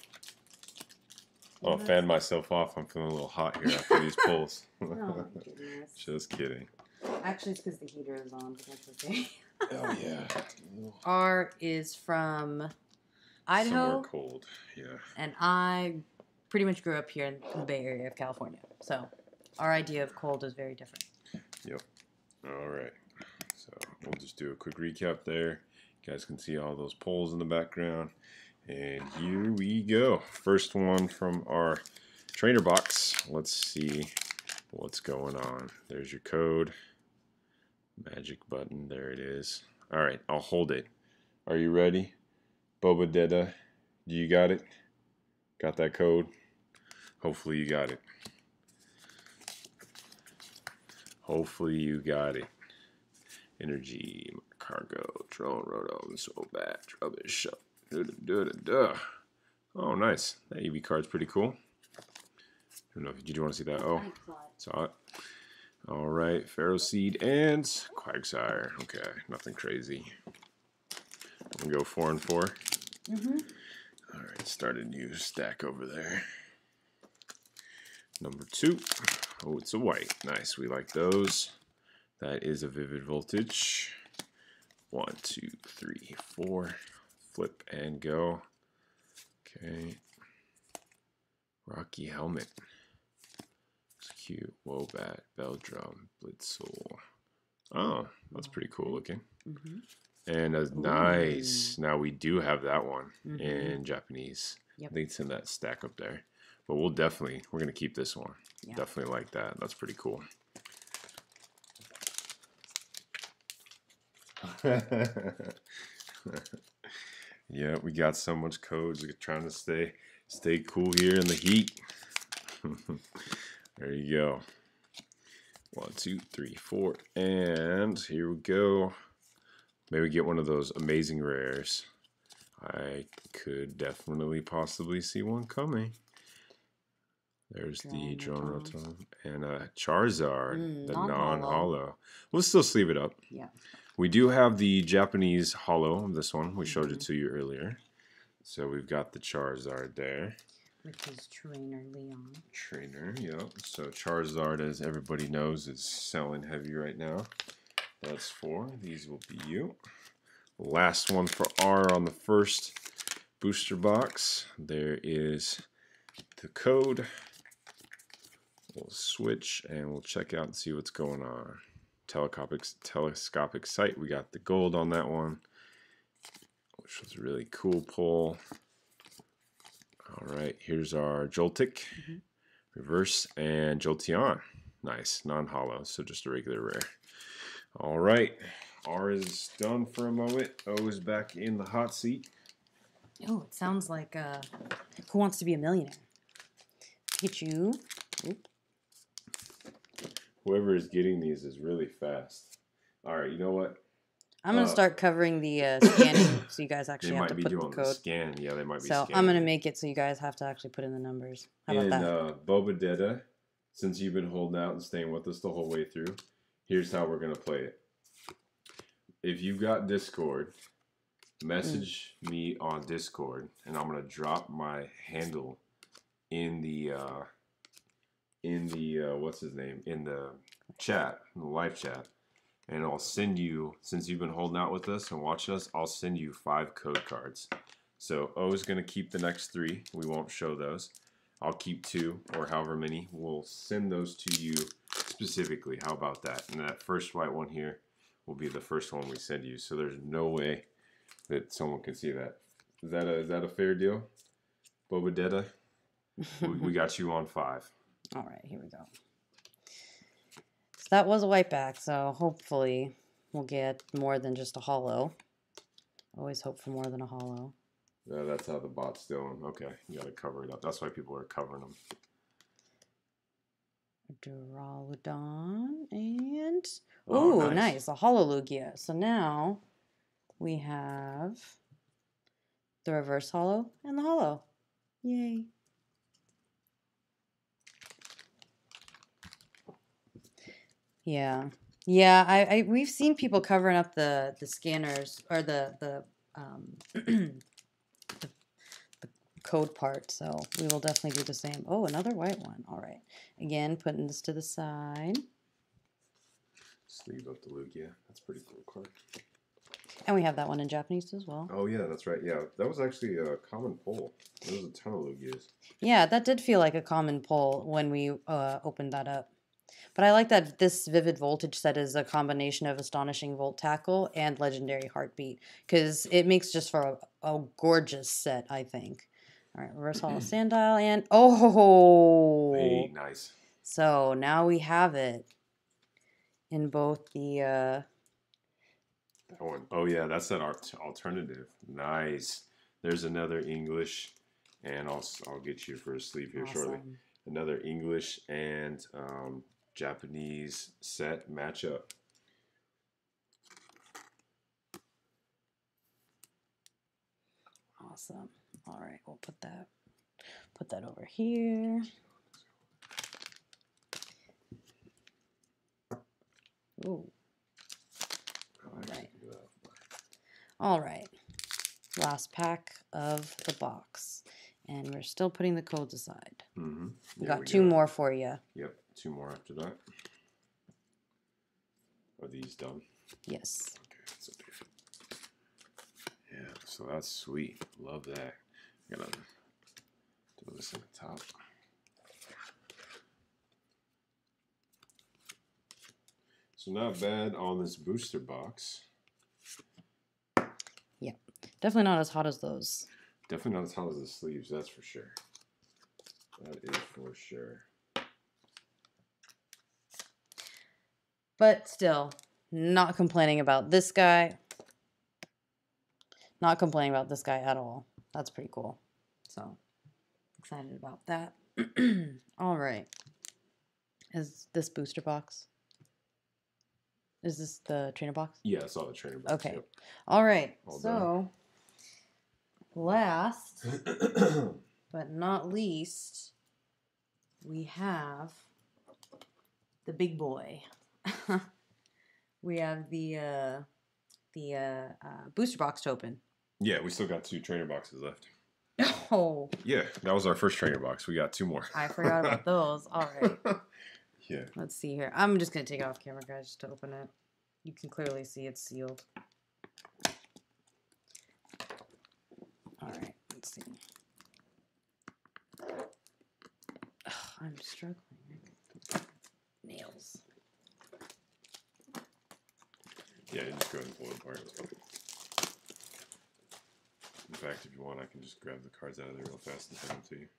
Oh, Yes. fan myself off. I'm feeling a little hot here after these pulls. Oh, goodness. Just kidding. Actually, it's because the heater is on, but that's okay. Oh, yeah. R is from Idaho, Somewhere cold, yeah. and I pretty much grew up here in the Bay Area of California. So our idea of cold is very different. Yep. All right. So we'll just do a quick recap there. You guys can see all those polls in the background. And here we go. First one from our trainer box. Let's see what's going on. There's your code. Magic button. There it is. All right. I'll hold it. Are you ready? Boba Deda, do you got it? Got that code? Hopefully you got it. Hopefully you got it. Energy, cargo, drone, roto, so bad, rubbish. Da, da, da, da. Oh, nice. That E V card's pretty cool. I don't know if did you want to see that? Oh, saw it. All right, Pharaoh Seed and Quagsire. Okay, nothing crazy. We go four and four. Mm-hmm. All right, start a new stack over there. Number two. Oh, it's a white. Nice. We like those. That is a Vivid Voltage. One, two, three, four. Flip and go. Okay. Rocky Helmet. It's cute. Wobat, Bell Drum, Blitzel. Oh, that's pretty cool looking. Mm-hmm. And a nice. Now we do have that one Mm-hmm. in Japanese. Yep. I think it's in that stack up there. But we'll definitely, we're going to keep this one. Yeah. Definitely like that. That's pretty cool. Yeah, we got so much codes. We're trying to stay stay cool here in the heat. There you go. One, two, three, four. And here we go. Maybe get one of those amazing rares. I could definitely possibly see one coming. There's the Drone Rotom and a Charizard, Mm, the non-holo. non-holo. We'll still sleeve it up. Yeah. We do have the Japanese holo, this one. We showed Mhm. it to you earlier. So we've got the Charizard there. With his trainer, Leon. Trainer, yep. So Charizard, as everybody knows, is selling heavy right now. That's four. These will be you. Last one for R on the first booster box. There is the code. We'll switch and we'll check out and see what's going on. Telescopic, telescopic sight. We got the gold on that one, which was a really cool pull. All right, here's our Joltik, Mm-hmm. reverse, and Jolteon. Nice, non-holo, so just a regular rare. All right, R is done for a moment. O is back in the hot seat. Oh, it sounds like uh, Who Wants to Be a Millionaire? Pikachu. Oop. Whoever is getting these is really fast. All right, you know what? I'm gonna Uh, start covering the uh, scanning, so you guys They actually have might to be put the doing the code. scan. Yeah, they might be So scanning. I'm gonna it. make it so you guys have to actually put in the numbers. How about And that? uh, Bobadetta, since you've been holding out and staying with us the whole way through, here's how we're gonna play it. If you've got Discord, message mm. me on Discord, and I'm gonna drop my handle in the uh, in the uh, what's his name in the chat, in the live chat, and I'll send you. Since you've been holding out with us and watching us, I'll send you five code cards. So O is gonna keep the next three. We won't show those. I'll keep two, or however many. We'll send those to you specifically. How about that? And that first white one here will be the first one we send you. So there's no way that someone can see that. Is that a, is that a fair deal? Bobadetta? we, we got you on five. All right, here we go. So that was a white back, so hopefully we'll get more than just a holo. Always hope for more than a holo. Yeah, that's how the bot's doing. Okay, you gotta cover it up. That's why people are covering them. Duraludon and Oh, ooh, nice. nice, a Holo-Lugia. So now we have the reverse holo and the holo. Yay! Yeah, yeah. I, I we've seen people covering up the the scanners or the the um the, the code part. So we will definitely do the same. Oh, another white one. All right. Again, putting this to the side. Sleeve up the Lugia. That's a pretty cool card. And we have that one in Japanese as well. Oh yeah, that's right. Yeah, that was actually a common pull. There was a ton of Lugias. Yeah, that did feel like a common pull when we uh, opened that up. But I like that this Vivid Voltage set is a combination of Astonishing Volt Tackle and Legendary Heartbeat, because it makes just for a, a gorgeous set, I think. All right, Reverse Holo Sandile, and oh! Hey, nice. So now we have it in both the... Uh, that one. Oh yeah, that's that art alternative. Nice. There's another English And I'll, I'll get you for a sleeve here Awesome. shortly. Another English and um, Japanese set matchup. Awesome. All right, we'll put that put that over here. Ooh. All right. All right. Last pack of the box. And we're still putting the codes aside. Mm-hmm. We Yeah, got we two got, more for you. Yep, two more after that. Are these done? Yes. Okay, that's okay. Yeah, so that's sweet. Love that. Gotta do this on the top. So not bad on this booster box. Yeah, definitely not as hot as those. Definitely not as hot as the sleeves, that's for sure. That is for sure. But still, not complaining about this guy. Not complaining about this guy at all. That's pretty cool. So, excited about that. All right. Is this booster box? Is this the trainer box? Yeah, I saw the trainer box. Okay. Yep. All right. All so, last but not least, we have the big boy. We have the uh, the uh, uh, booster box to open. Yeah, we still got two trainer boxes left. Oh. Yeah, that was our first trainer box. We got two more. I forgot about those. All right. Yeah. Let's see here. I'm just going to take it off camera, guys, just to open it. You can clearly see it's sealed. All right. Let's see. Ugh, I'm struggling. Nails. Yeah, you just go ahead and pull it apart. In fact, if you want, I can just grab the cards out of there real fast and send them to you.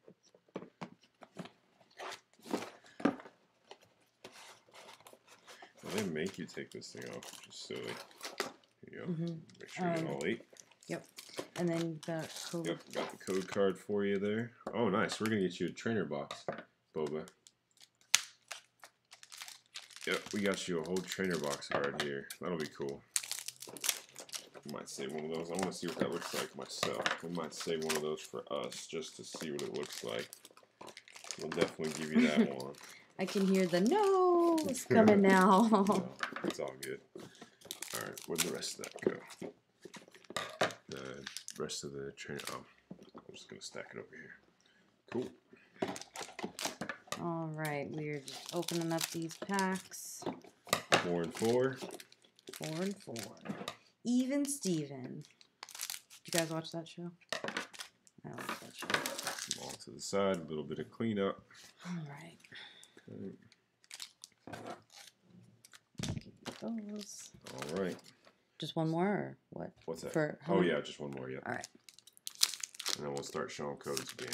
Well, they make you take this thing off, which is silly. Here you go. Mm-hmm. Make sure you get Um, all eight. Yep. And then the code. Yep, got the code card for you there. Oh, nice. We're going to get you a trainer box, Boba. Yep, we got you a whole trainer box card here. That'll be cool. I might save one of those. I want to see what that looks like myself. We might save one of those for us just to see what it looks like. We'll definitely give you that one. I can hear the no's coming now. No, it's all good. All right, where'd the rest of that go? The rest of the trainer. Oh, I'm just gonna stack it over here. Cool. All right, we're just opening up these packs. Four and four. Four and four. Even Steven. Did you guys watch that show? I watched that show. Some all to the side. A little bit of cleanup. All right. Okay. Keep those. All right. Just one more, or what? What's that? For oh yeah, just one more. Yeah. All right. And then we'll start showing codes again.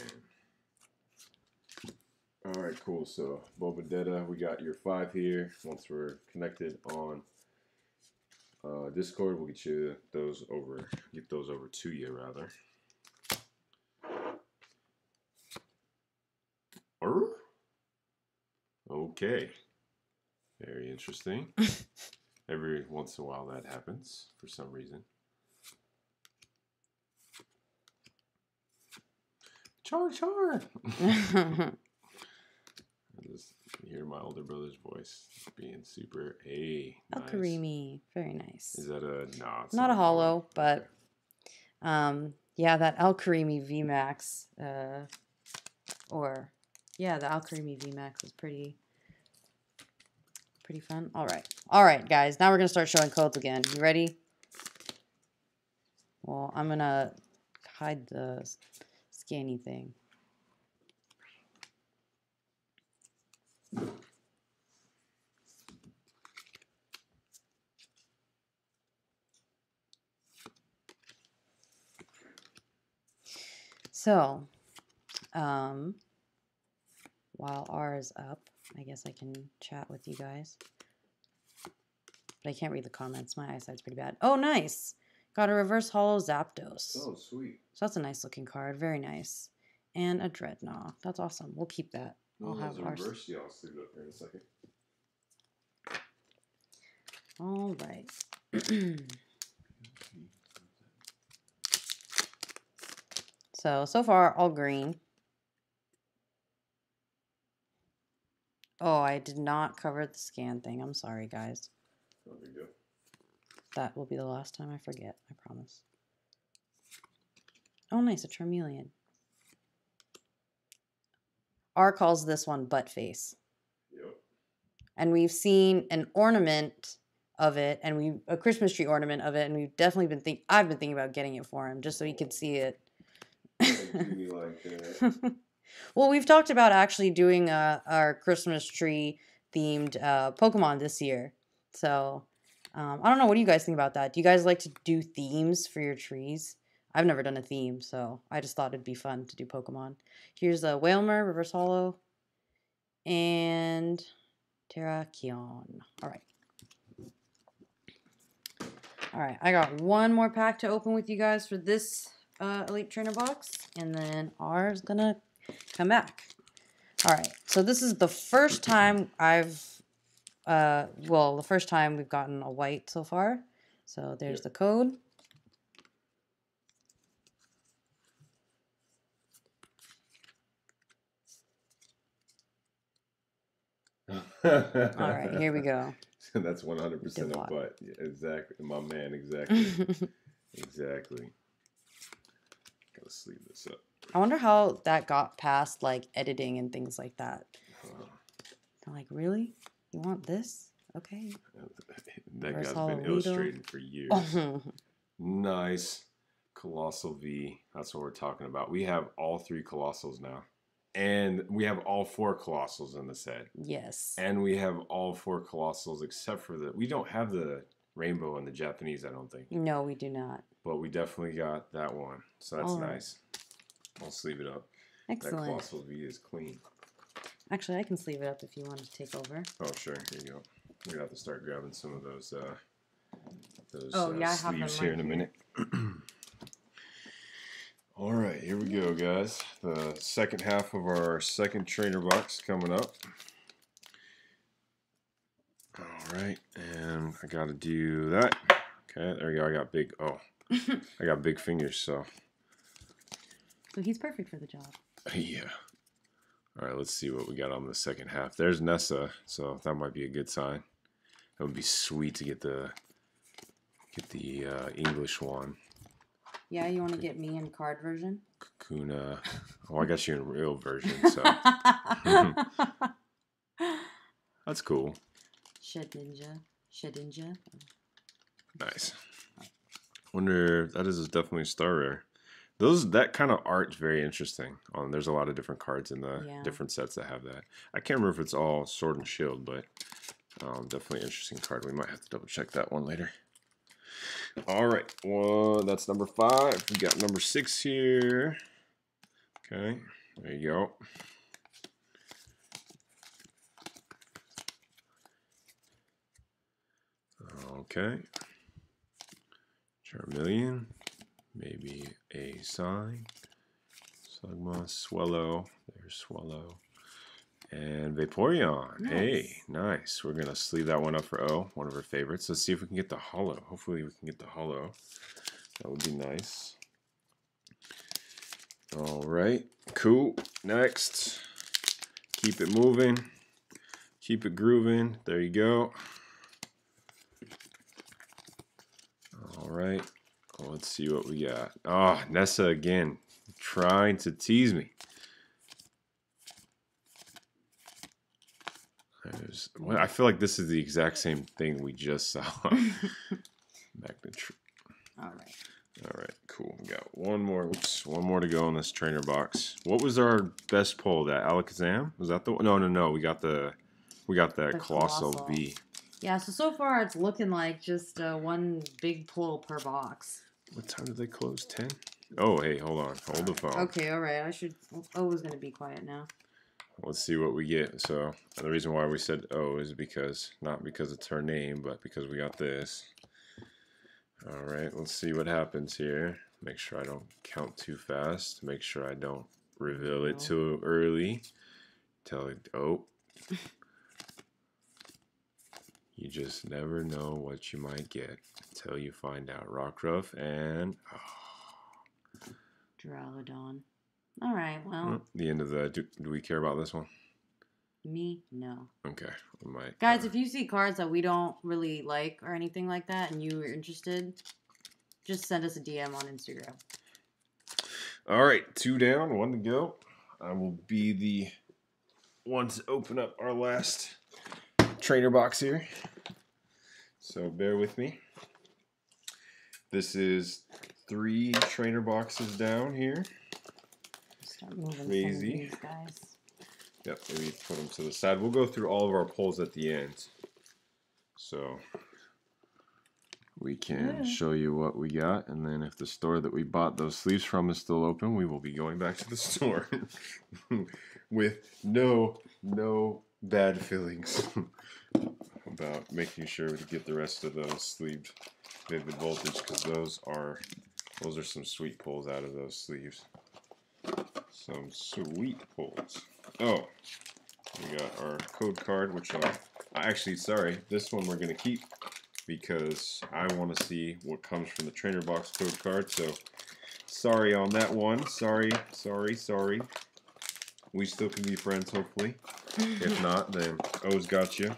All right, cool. So Bobadetta, we got your five here. Once we're connected on uh, Discord, we'll get you those over. Get those over to you, rather. Er? Okay. Very interesting. Every once in a while that happens for some reason. Char char. I just hear my older brother's voice being super a nice. Alkarimi. Very nice. Is that a nah, it's not a hollow, but okay. um yeah, that Alkarimi V MAX uh or yeah, the Alkarimi V MAX is pretty pretty fun. All right. All right, guys. Now we're going to start showing codes again. You ready? Well, I'm going to hide the scanny thing. So, um, while R is up, I guess I can chat with you guys. But I can't read the comments. My eyesight's pretty bad. Oh, nice. Got a reverse hollow Zapdos. Oh, sweet. So that's a nice looking card. Very nice. and a Dreadnought. That's awesome. We'll keep that. I'll have ours. Reverse. Yeah, I'll sleeve it up here in a second. All right. so, so far, all green. Oh, I did not cover the scan thing. I'm sorry, guys. No big deal. That will be the last time I forget, I promise. Oh, nice, a Charmeleon. R calls this one butt face. Yep. And we've seen an ornament of it, and we a Christmas tree ornament of it, and we've definitely been think I've been thinking about getting it for him just so he could see it. Do like that. Well, we've talked about actually doing uh, our Christmas tree themed uh, Pokemon this year. So um, I don't know. What do you guys think about that? Do you guys like to do themes for your trees? I've never done a theme, so I just thought it'd be fun to do Pokemon. Here's a Wailmer, Reverse Hollow, and Terrakion. All right. All right, I got one more pack to open with you guys for this uh, Elite Trainer box, and then ours gonna come back. All right, so this is the first time I've, uh, well, the first time we've gotten a white so far. So there's Yep. the code. All right, here we go. That's one hundred percent a Divot. butt. Yeah, exactly. My man, exactly. Exactly. Gotta sleeve this up. I wonder how that got past like editing and things like that. Uh, They're like, really? You want this? Okay. that Reverse guy's Hollow been Weedle. illustrating for years. Oh, Nice. Colossal V. That's what we're talking about. We have all three Colossals now. And we have all four Colossals in the set. yes. And we have all four Colossals except for the... We don't have the rainbow in the Japanese, I don't think. No, we do not. But we definitely got that one. So that's All right. nice. I'll sleeve it up. That Excellent. Colossal V is clean. Actually, I can sleeve it up if you want to take over. Oh, sure. Here you go. We're going to have to start grabbing some of those, uh, those Oh, uh, yeah, I have them sleeves here right in a here. minute. All right, here we go, guys. The second half of our second trainer box coming up. All right, and I got to do that. Okay, there we go. I got big, oh, I got big fingers, so. So he's perfect for the job. Yeah. All right, let's see what we got on the second half. There's Nessa, so that might be a good sign. That would be sweet to get the get the uh, English one. Yeah, you want to get me in card version? Kakuna. Oh, I got you in real version, so that's cool. Shedinja. Shedinja. Nice. Wonder that is definitely a star rare. Those that kind of art's very interesting. Um, there's a lot of different cards in the Yeah. different sets that have that. I can't remember if it's all Sword and Shield, but um, definitely an interesting card. We might have to double check that one later. All right, one that's number five. We got number six here. Okay, there you go. Okay, Charmeleon. Maybe a sign. Slugma, Swallow. There's Swallow. And Vaporeon. Nice. Hey, nice. We're going to sleeve that one up for O, one of our favorites. Let's see if we can get the holo. Hopefully we can get the holo. That would be nice. All right. Cool. Next. Keep it moving. Keep it grooving. There you go. All right. Well, let's see what we got. Oh, Nessa again. Trying to tease me. There's, well, I feel like this is the exact same thing we just saw. Magnet. All right. All right, cool. We got one more. Oops, one more to go in this trainer box. What was our best pull? That Alakazam? Was that the one? No, no, no. We got the. We got that The Colossal, Colossal. V. Yeah, so so far it's looking like just uh, one big pull per box. What time did they close? ten? Oh, hey, hold on. Hold the phone. Okay, all right. I should. Oh, is gonna be quiet now. Let's see what we get. So the reason why we said O is because, not because it's her name, but because we got this. All right, let's see what happens here. Make sure I don't count too fast. Make sure I don't reveal it No. too early. Tell it, oh. You just never know what you might get until you find out. Rockruff and oh. Duraludon. All right, well. The end of the. Do, do we care about this one? Me, no. Okay, I might. Guys, uh, if you see cards that we don't really like or anything like that, and you are interested, just send us a D M on Instagram. All right, two down, one to go. I will be the one to open up our last trainer box here. So bear with me. This is three trainer boxes down here. Start moving Crazy. some of these guys. Yep, maybe put them to the side. We'll go through all of our polls at the end. So we can Yeah. show you what we got. And then if the store that we bought those sleeves from is still open, we will be going back to the store with no, no bad feelings about making sure to get the rest of those sleeved Vivid Voltage, because those are, those are some sweet pulls out of those sleeves. Some sweet pulls. Oh, we got our code card, which I, actually, sorry, this one we're going to keep because I want to see what comes from the trainer box code card. So, sorry on that one. Sorry, sorry, sorry. We still can be friends, hopefully. If not, then O's got you.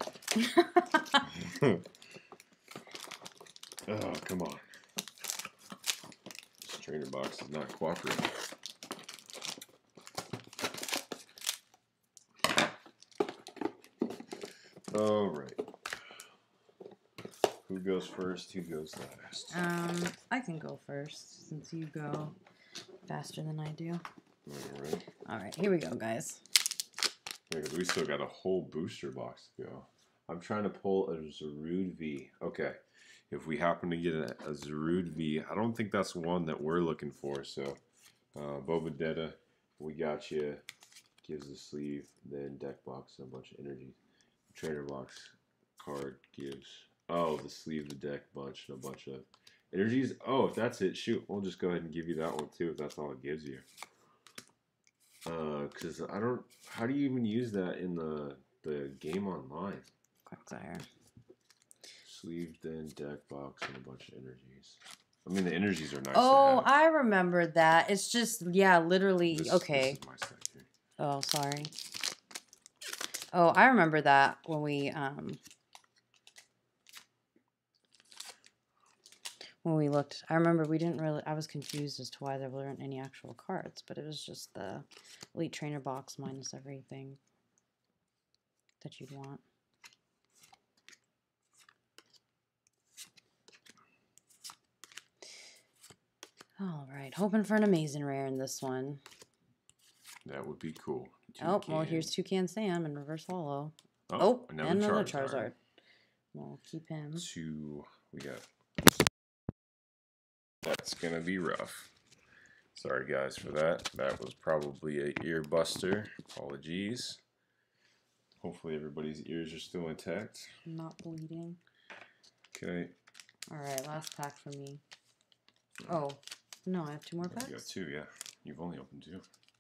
Oh, come on. This trainer box is not cooperating. All right. Who goes first? Who goes last? Um, I can go first since you go faster than I do. All right. All right, here we go, guys. Yeah, because we still got a whole booster box to go. I'm trying to pull a Zarude V. Okay. If we happen to get a, a Zarude V, I don't think that's one that we're looking for. So, uh, Bobadetta, we got you. Gives the sleeve, then deck box, and a bunch of energy. Trainer box card gives, oh, the sleeve, the deck bunch, and a bunch of energies. Oh, if that's it, shoot, we'll just go ahead and give you that one too, if that's all it gives you. Uh, because I don't, how do you even use that in the the game online? Quagsire. Sleeve, then deck box, and a bunch of energies. I mean, the energies are nice. Oh, to have. I remember that. It's just, yeah, literally, This, okay. This is my stack here. Oh, sorry. Oh, I remember that when we, um, when we looked. I remember we didn't really, I was confused as to why there weren't any actual cards, but it was just the Elite Trainer box minus everything that you'd want. All right, hoping for an amazing rare in this one. That would be cool. Oh, well, Toucan. here's Toucan Sam in reverse hollow. Oh, Oh, another, and another Charizard. Charizard. We'll keep him. Two, we got. That's gonna be rough. Sorry guys for that. That was probably a ear buster. Apologies. Hopefully everybody's ears are still intact. Not bleeding. Okay. All right, last pack for me. Oh, no, I have two more packs. You got two, yeah. You've only opened two.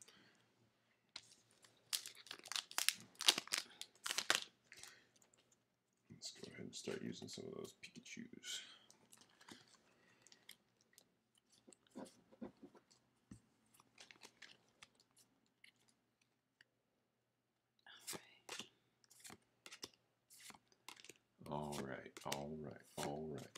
Let's go ahead and start using some of those Pikachus. All right, all right, all right.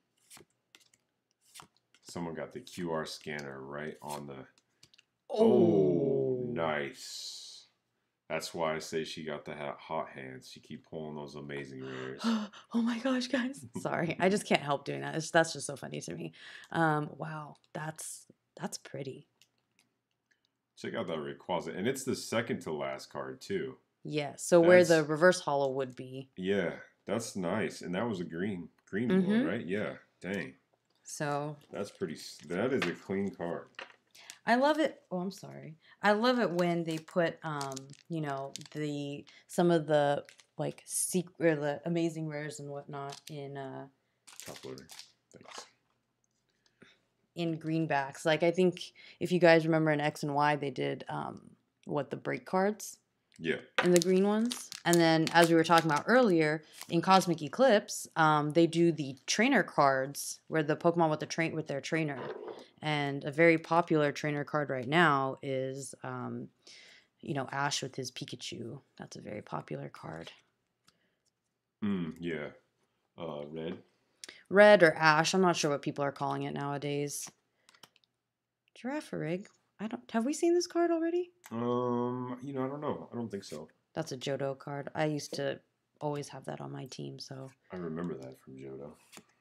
Someone got the Q R scanner right on the... Oh, nice. That's why I say she got the hot hands. She keep pulling those amazing rares. Oh my gosh, guys. Sorry. I just can't help doing that. It's, that's just so funny to me. Um, wow, that's that's pretty. Check out that Rayquaza. And it's the second to last card, too. Yeah, so where That's- the reverse hollow would be. Yeah, that's nice. And that was a green green Mhm. one, right? Yeah, dang. So That's pretty... s- That is a clean card. I love it. Oh, I'm sorry. I love it when they put, um, you know, the some of the like secret, the amazing rares and whatnot in. Uh, Top loader. Thanks. in greenbacks. Like I think if you guys remember in X and Y, they did um, what the break cards. Yeah. And the green ones. And then, as we were talking about earlier, in Cosmic Eclipse, um, they do the trainer cards where the Pokemon with the train with their trainer. And a very popular trainer card right now is, um, you know, Ash with his Pikachu. That's a very popular card. Mm, yeah. Uh, red. Red or Ash. I'm not sure what people are calling it nowadays. Girafarig. I don't. Have we seen this card already? Um, you know, I don't know. I don't think so. That's a Johto card. I used to always have that on my team, so. I remember that from Johto.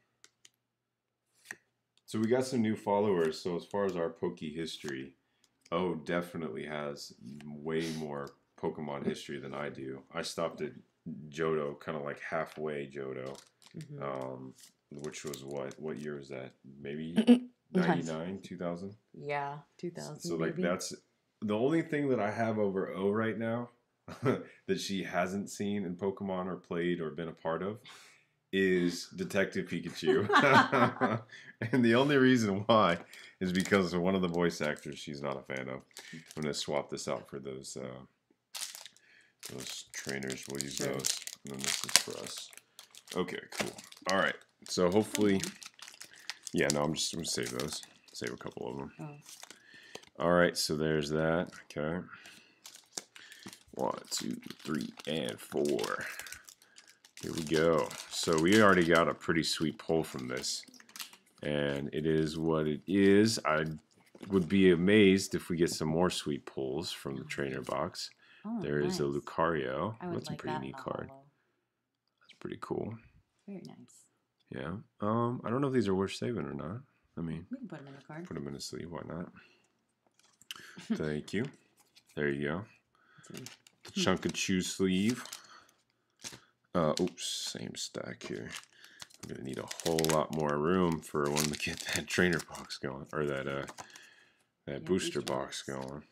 So we got some new followers. So as far as our Poke history, O definitely has way more Pokemon history than I do. I stopped at Johto, kind of like halfway Johto, mm-hmm. um, which was what? What year was that? Maybe ninety-nine, two thousand? Yeah, two thousand. So maybe. like that's the only thing that I have over O right now that she hasn't seen in Pokemon or played or been a part of is Detective Pikachu. And the only reason why is because of one of the voice actors she's not a fan of. I'm going to swap this out for those uh, those trainers. We'll use sure. those. And then this is for us. Okay, cool. All right. So hopefully... Yeah, no, I'm just going to save those. Save a couple of them. Oh. All right, so there's that. Okay. One, two, three, and four. Here we go. So we already got a pretty sweet pull from this. And it is what it is. I would be amazed if we get some more sweet pulls from the trainer box. Oh, there nice. is a Lucario. That's like a pretty that neat card. Hollow. That's pretty cool. Very nice. Yeah. Um, I don't know if these are worth saving or not. I mean, we can put them in a card. Put them in a sleeve. Why not? Thank you. There you go. The Chunkachu sleeve. Uh, oops, same stack here. I'm gonna need a whole lot more room for one to get that trainer box going, or that uh, that yeah, booster box going.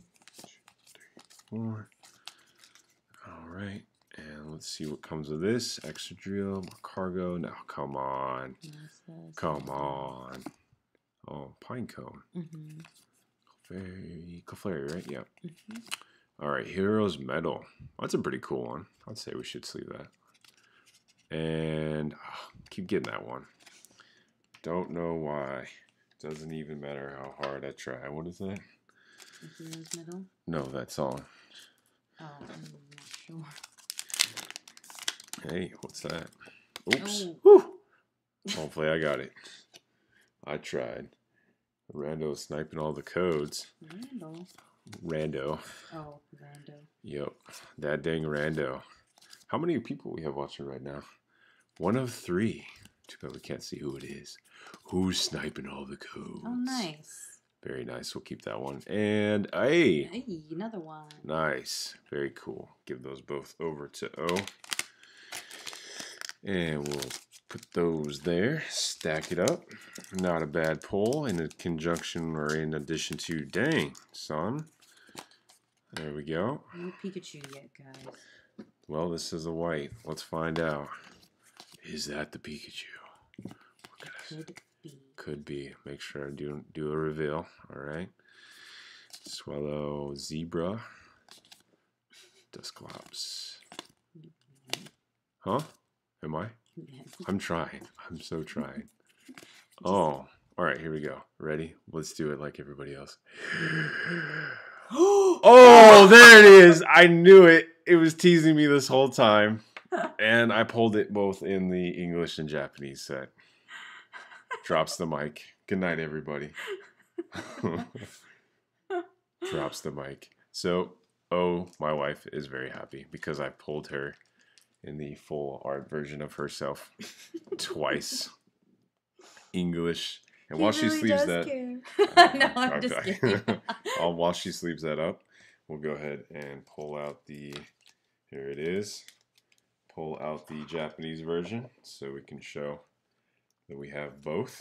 Four. All right, and let's see what comes with this. Excadrill, Cargo. Now, come on, come on. Oh, Pinecone. Mm-hmm. Clefairy, Clefairy, right? Yeah. Mm-hmm. All right, Heroes Medal. That's a pretty cool one. I'd say we should sleeve that. And oh, keep getting that one. Don't know why. Doesn't even matter how hard I try. What is that? The Heroes Medal? No, that's all. Oh, I'm not sure. Hey, what's that? Oops. Oh. Woo. Hopefully I got it. I tried. Rando sniping all the codes. Rando. Rando. Oh, Rando. Yep. That dang Rando. How many people we have watching right now? One of three. Too bad we can't see who it is. Who's sniping all the codes? Oh, nice. Very nice. We'll keep that one. And hey. Hey, another one. Nice. Very cool. Give those both over to O. And we'll put those there. Stack it up. Not a bad pull in a conjunction or in addition to. Dang, son. There we go. No Pikachu yet, guys. Well, this is a white. Let's find out. Is that the Pikachu? Could be. Could be. Make sure I do, do a reveal. All right. Swallow Zebra. Dusclops. Huh? Am I? I'm trying. I'm so trying. Oh. All right, here we go. Ready? Let's do it like everybody else. Oh, there it is. I knew it. It was teasing me this whole time. And I pulled it both in the English and Japanese set. Drops the mic. Good night, everybody. Drops the mic. So, oh, my wife is very happy because I pulled her in the full art version of herself twice. English. And he while really she sleeves that... No, I'm okay. just kidding. While she sleeves that up, we'll go ahead and pull out the... Here it is. Pull out the Japanese version so we can show that we have both.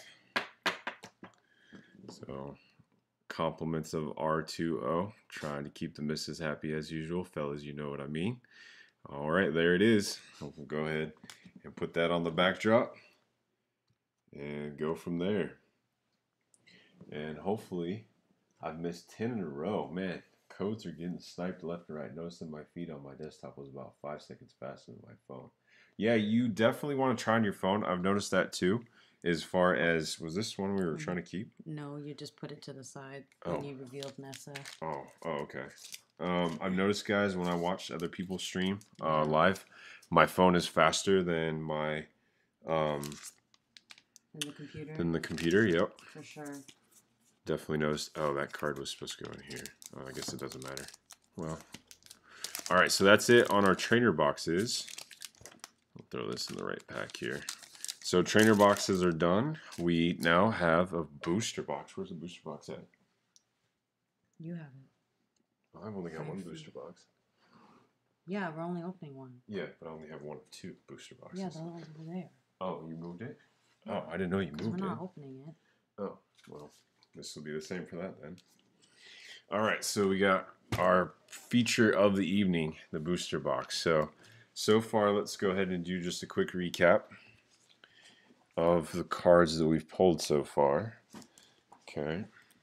So, compliments of R two O. Trying to keep the missus happy as usual. Fellas, you know what I mean. All right, there it is. We'll go ahead and put that on the backdrop and go from there. And hopefully, I've missed ten in a row. Man, codes are getting sniped left and right. Notice that my feed on my desktop was about five seconds faster than my phone. Yeah, you definitely want to try on your phone. I've noticed that too. As far as, was this one we were trying to keep? No, you just put it to the side Oh. when you revealed Nessa. Oh, oh, okay. Um, I've noticed, guys, when I watch other people stream uh, live, my phone is faster than my um, than the computer. Than the computer, yep. For sure. Definitely noticed. Oh, that card was supposed to go in here. Oh, I guess it doesn't matter. Well, all right. So that's it on our trainer boxes. I'll throw this in the right pack here. So trainer boxes are done. We now have a booster box. Where's the booster box at? You have it. I've only got one booster box. Yeah, we're only opening one. Yeah, but I only have one of two booster boxes. Yeah, the other one's over there. Oh, you moved it? Oh, I didn't know you moved it. We're not opening it. Oh, well, this will be the same for that then. All right, so we got our feature of the evening, the booster box. So, so far, let's go ahead and do just a quick recap of the cards that we've pulled so far. Okay.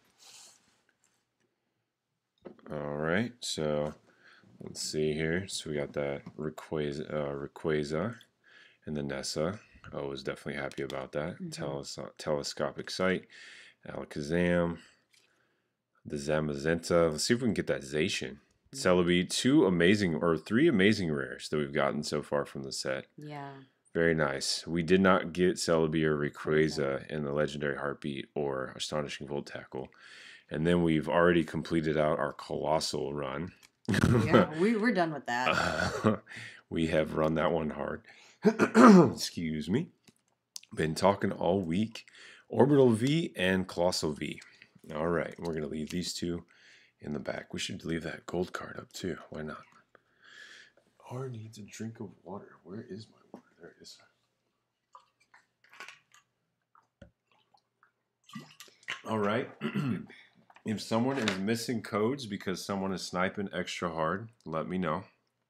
All right, so let's see here. So we got that Rayquaza, uh, Rayquaza and the Nessa. I was definitely happy about that. Mm-hmm. Teles telescopic sight, Alakazam, the Zamazenta. Let's see if we can get that Zacian. Mm-hmm. Celebi, two amazing, or three amazing rares that we've gotten so far from the set. Yeah. Very nice. We did not get Celebi or Rayquaza in the Legendary Heartbeat or Astonishing Volt Tackle. And then we've already completed out our Colossal run. Yeah, we, we're done with that. Uh, we have run that one hard. Excuse me. Been talking all week. Orbital V and Colossal V. All right, we're going to leave these two in the back. We should leave that gold card up too. Why not? R needs a drink of water. Where is my water? There it is. All right. If someone is missing codes because someone is sniping extra hard, let me know.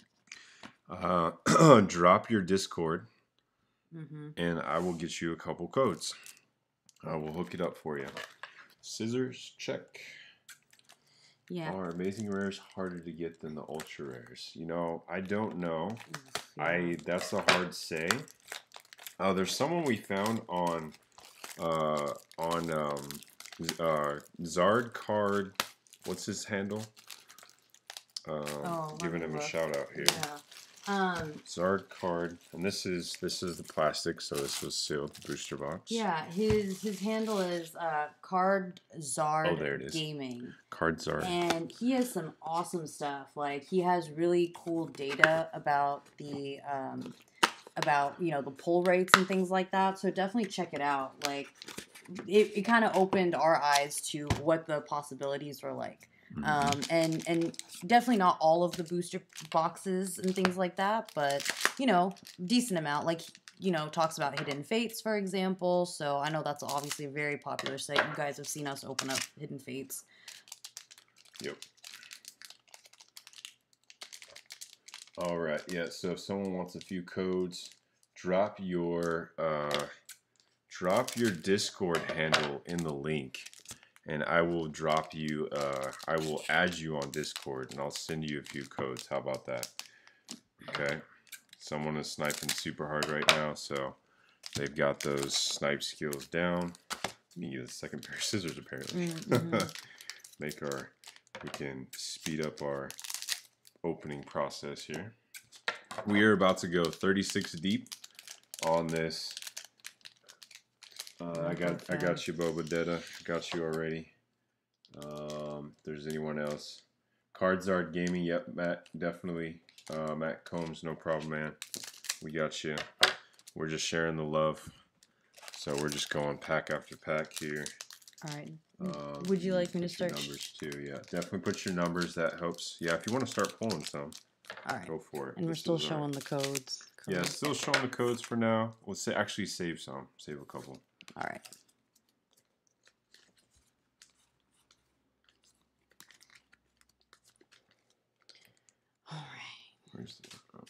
Uh, drop your Discord, mm-hmm. and I will get you a couple codes. I will hook it up for you. Scissors, check. Yeah. Are amazing rares harder to get than the ultra rares? You know, I don't know. Yeah. I that's a hard say. Uh, there's someone we found on uh, on um, uh, Zard card. What's his handle? Um, oh, giving him look. a shout out here. Yeah. Um, Zard card, and this is this is the plastic, so this was sealed booster box. Yeah, his his handle is uh, Card Zard oh, there it is. Gaming. Card Zard, and he has some awesome stuff. Like he has really cool data about the um, about you know the pull rates and things like that. So definitely check it out. Like it, it kind of opened our eyes to what the possibilities were like. Um, and, and definitely not all of the booster boxes and things like that, but, you know, decent amount. Like, you know, talks about Hidden Fates, for example. So I know that's obviously a very popular site. You guys have seen us open up Hidden Fates. Yep. All right. Yeah. So if someone wants a few codes, drop your, uh, drop your Discord handle in the link. And I will drop you, uh, I will add you on Discord, and I'll send you a few codes. How about that? Okay. Someone is sniping super hard right now, so they've got those snipe skills down. Need a second pair of scissors, apparently. Mm-hmm. Make our, we can speed up our opening process here. We are about to go thirty-six deep on this. Uh, I got I got you, Bobadetta. Got you already. Um, if there's anyone else. Cardzard Gaming, yep, Matt, definitely. Uh, Matt Combs, no problem, man. We got you. We're just sharing the love. So we're just going pack after pack here. All right. Um, Would you like me to start? Numbers too, yeah. Definitely put your numbers. That helps. Yeah, if you want to start pulling some, all right, go for it. And this we're still showing our, the codes. Cool. Yeah, still showing the codes for now. Let's say actually save some. Save a couple. All right. All right. Where's the, oh.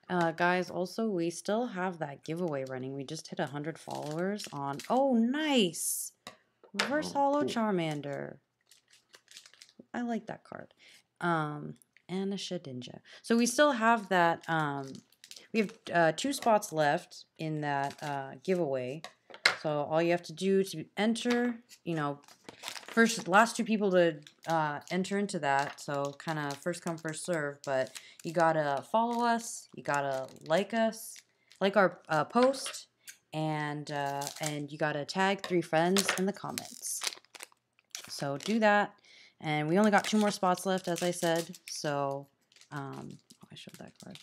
Uh, guys, also, we still have that giveaway running. We just hit one hundred followers on... Oh, nice! Reverse Oh, Hollow cool. Charmander. I like that card. Um, and a Shedinja. So we still have that... Um, we have uh, two spots left in that uh, giveaway. So all you have to do to enter, you know... First, last two people to uh, enter into that, so kind of first come, first serve, but you gotta follow us, you gotta like us, like our uh, post, and uh, and you gotta tag three friends in the comments. So do that, and we only got two more spots left, as I said, so um, oh, I showed that card.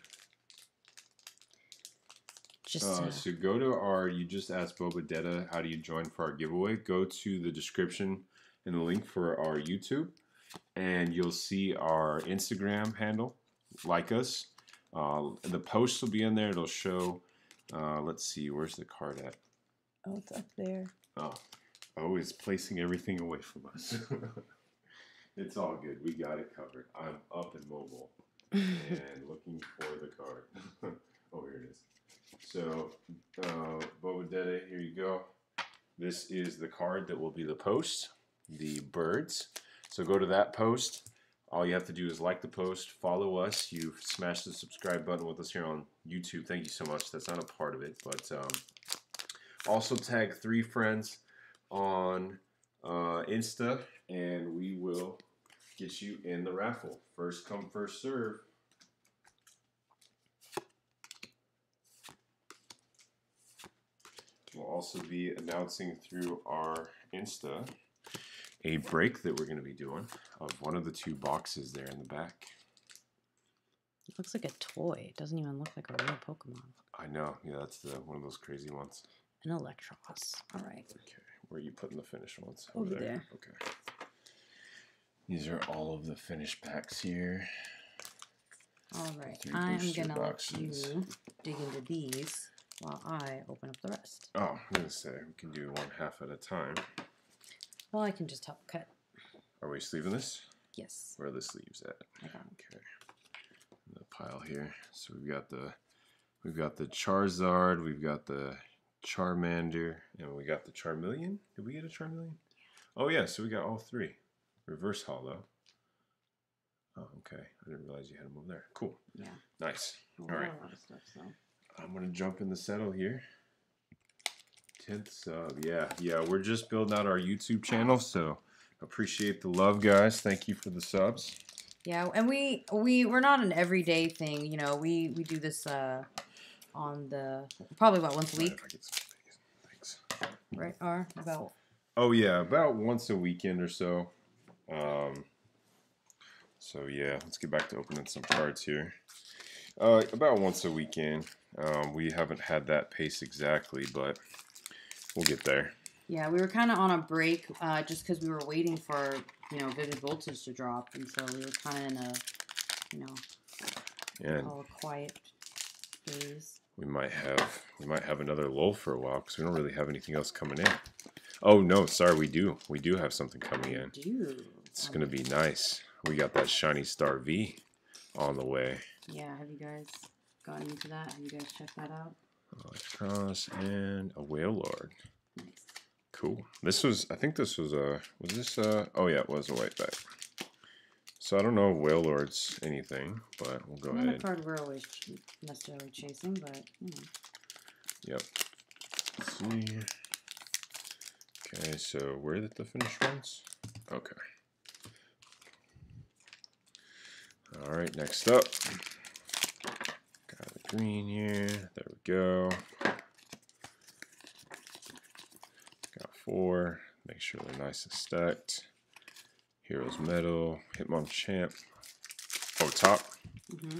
Just, Uh, uh, so go to our, you just asked Bobadetta, how do you join for our giveaway? Go to the description and the link for our YouTube, and you'll see our Instagram handle. Like us. Uh, the post will be in there. It'll show, uh, let's see, where's the card at? oh, it's up there. Oh, oh, it's placing everything away from us. It's all good. We got it covered. I'm up and mobile and looking for the card. Oh, here it is. So, uh, Bobadetta, here you go. This is the card that will be the post, the birds. So go to that post. All you have to do is like the post, follow us. You've smashed the subscribe button with us here on YouTube. Thank you so much. That's not a part of it, but um, also tag three friends on uh, Insta, and we will get you in the raffle. First come, first serve. We'll also be announcing through our Insta a break that we're going to be doing of one of the two boxes there in the back. It looks like a toy. It doesn't even look like a real Pokemon. I know. Yeah, that's the one of those crazy ones. An Electros. All right. Okay. Where are you putting the finished ones? Over, Over there. there. Okay. These are all of the finished packs here. All right. I'm going to let you dig into these while I open up the rest. Oh, I'm going to say we can do one half at a time. Well, I can just help cut. Are we sleeving this? Yes. Where are the sleeves at? I got them. Okay. The pile here. So we've got the we've got the Charizard, we've got the Charmander, and we got the Charmeleon. Did we get a Charmeleon? Oh yeah, so we got all three. Reverse Hollow. Oh, okay. I didn't realize you had to move there. Cool. Yeah. Nice. Well, all right. A lot of stuff, so. I'm gonna jump in the settle here. tenth sub. Yeah, yeah. We're just building out our YouTube channel, so appreciate the love, guys. Thank you for the subs. Yeah, and we we we're not an everyday thing. You know, we we do this uh on the probably about once a week. Thanks. Right, or about. Oh yeah, about once a weekend or so. Um. So yeah, let's get back to opening some cards here. Uh, about once a weekend. Um, we haven't had that pace exactly, but we'll get there. Yeah, we were kind of on a break uh, just because we were waiting for, you know, Vivid Voltage to drop. And so we were kind of in a, you know, and all quiet phase. We might have we might have another lull for a while because we don't really have anything else coming in. Oh, no, sorry, we do. We do have something coming in. We do. It's going to be nice. We got that Shiny Star V on the way. Yeah, have you guys gotten into that? Have you guys checked that out? Electros and a Whale Lord. Nice. Cool. This was, I think this was a, was this a, oh yeah, it was a white back. So I don't know if Whale Lord's anything, but we'll go Not ahead. a card we're always necessarily chasing, but, you know. Yep. Let's see. Okay, so where are the finished ones? Okay. All right, next up. Got the green here. There we go. Got four. Make sure they're nice and stacked. Heroes Medal. Hitmonchan. Oh, top. Mm-hmm.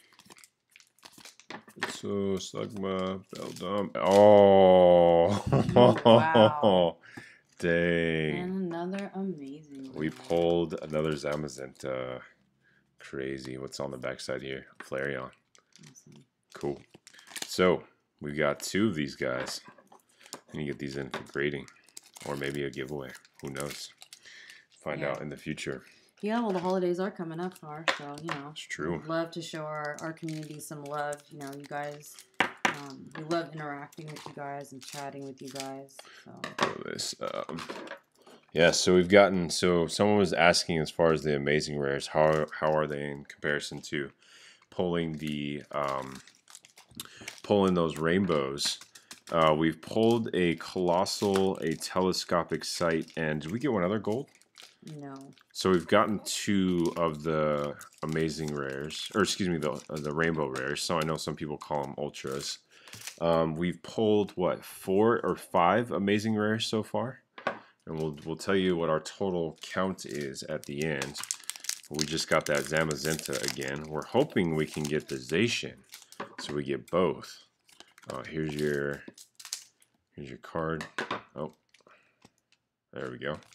So, Slugma, Beldum. Oh! Wow. Dang. And another amazing one. We pulled another Zamazenta. Crazy. What's on the backside here? Flareon. Awesome. Cool. So, we've got two of these guys. And you get these in for grading. Or maybe a giveaway. Who knows? Find Yeah. out in the future. Yeah, well, the holidays are coming up, Car, so, you know. It's true. We'd love to show our, our community some love. You know, you guys, um, we love interacting with you guys and chatting with you guys. So. Oh, this, um, yeah, so we've gotten, so someone was asking as far as the amazing rares, how, how are they in comparison to pulling the, um, pulling those rainbows? Uh, we've pulled a colossal, a telescopic sight, and did we get one other gold? No. So we've gotten two of the amazing rares, or excuse me, the uh, the rainbow rares. So I know some people call them ultras. Um, we've pulled what, four or five amazing rares so far, and we'll we'll tell you what our total count is at the end. We just got that Zamazenta again. We're hoping we can get the Zacian, so we get both. Uh, here's your here's your card. Oh, there we go.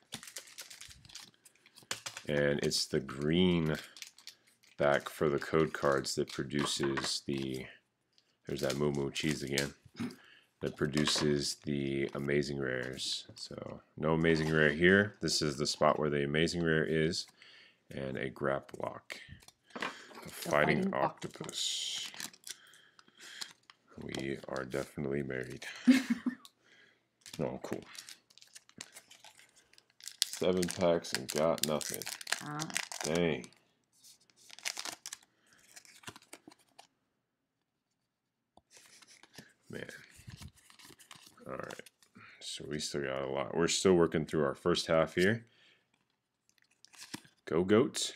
And it's the green back for the code cards that produces the, there's that Moo Moo cheese again, that produces the amazing rares. So no amazing rare here. This is the spot where the amazing rare is, and a Graplock, a fighting, fighting octopus. octopus. We are definitely married. Oh, cool. Seven packs and got nothing. Ah. Dang. Man. Alright. So we still got a lot. We're still working through our first half here. Go Goats.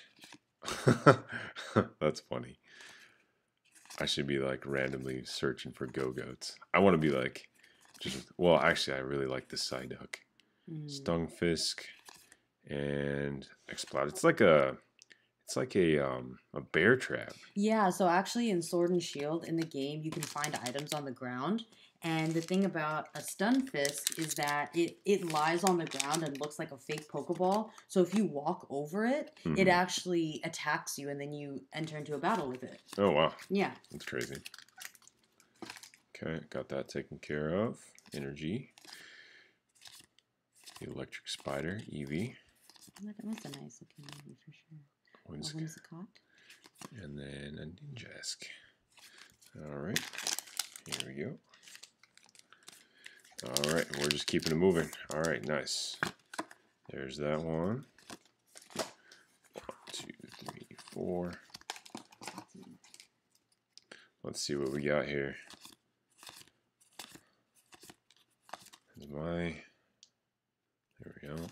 That's funny. I should be like randomly searching for Go Goats. I want to be like, just, well, actually, I really like the Psyduck. Mm. Stunfisk. And Explode. It's like a, it's like a um a bear trap. Yeah. So actually, in Sword and Shield in the game, you can find items on the ground. And the thing about a Stunfisk is that it it lies on the ground and looks like a fake Pokeball. So if you walk over it, mm-hmm. it actually attacks you, and then you enter into a battle with it. Oh wow. Yeah. That's crazy. Okay, got that taken care of. Energy. The Electric Spider, Eevee. That was a nice looking movie for sure. Whimsicott. A Whimsicott. And then a Ninjask. Alright. Here we go. Alright, we're just keeping it moving. Alright, nice. There's that one. One, two, three, four. Let's see what we got here. There's my... There we go.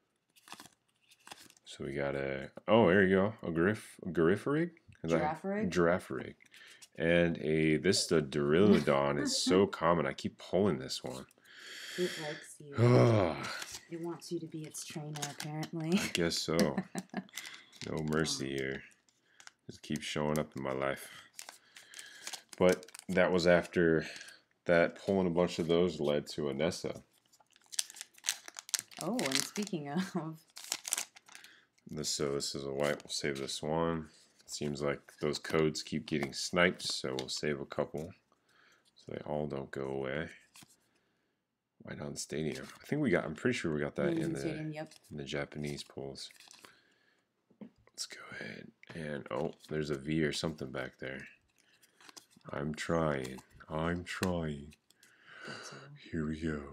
So we got a, oh, there you go, a Griff, a Girafarig? Girafarig? Girafarig. And a, this, the Duraludon is so common. I keep pulling this one. It likes you. It wants you to be its trainer, apparently. I guess so. No mercy here. Just keep showing up in my life. But that was after that, pulling a bunch of those led to a Nessa. Oh, and speaking of... This, so this is a white. We'll save this one. It seems like those codes keep getting sniped, so we'll save a couple so they all don't go away. White on Stadium. I think we got, I'm pretty sure we got that in the, stadium, yep. in the Japanese pulls. Let's go ahead. And, oh, there's a V or something back there. I'm trying. I'm trying. Here we go.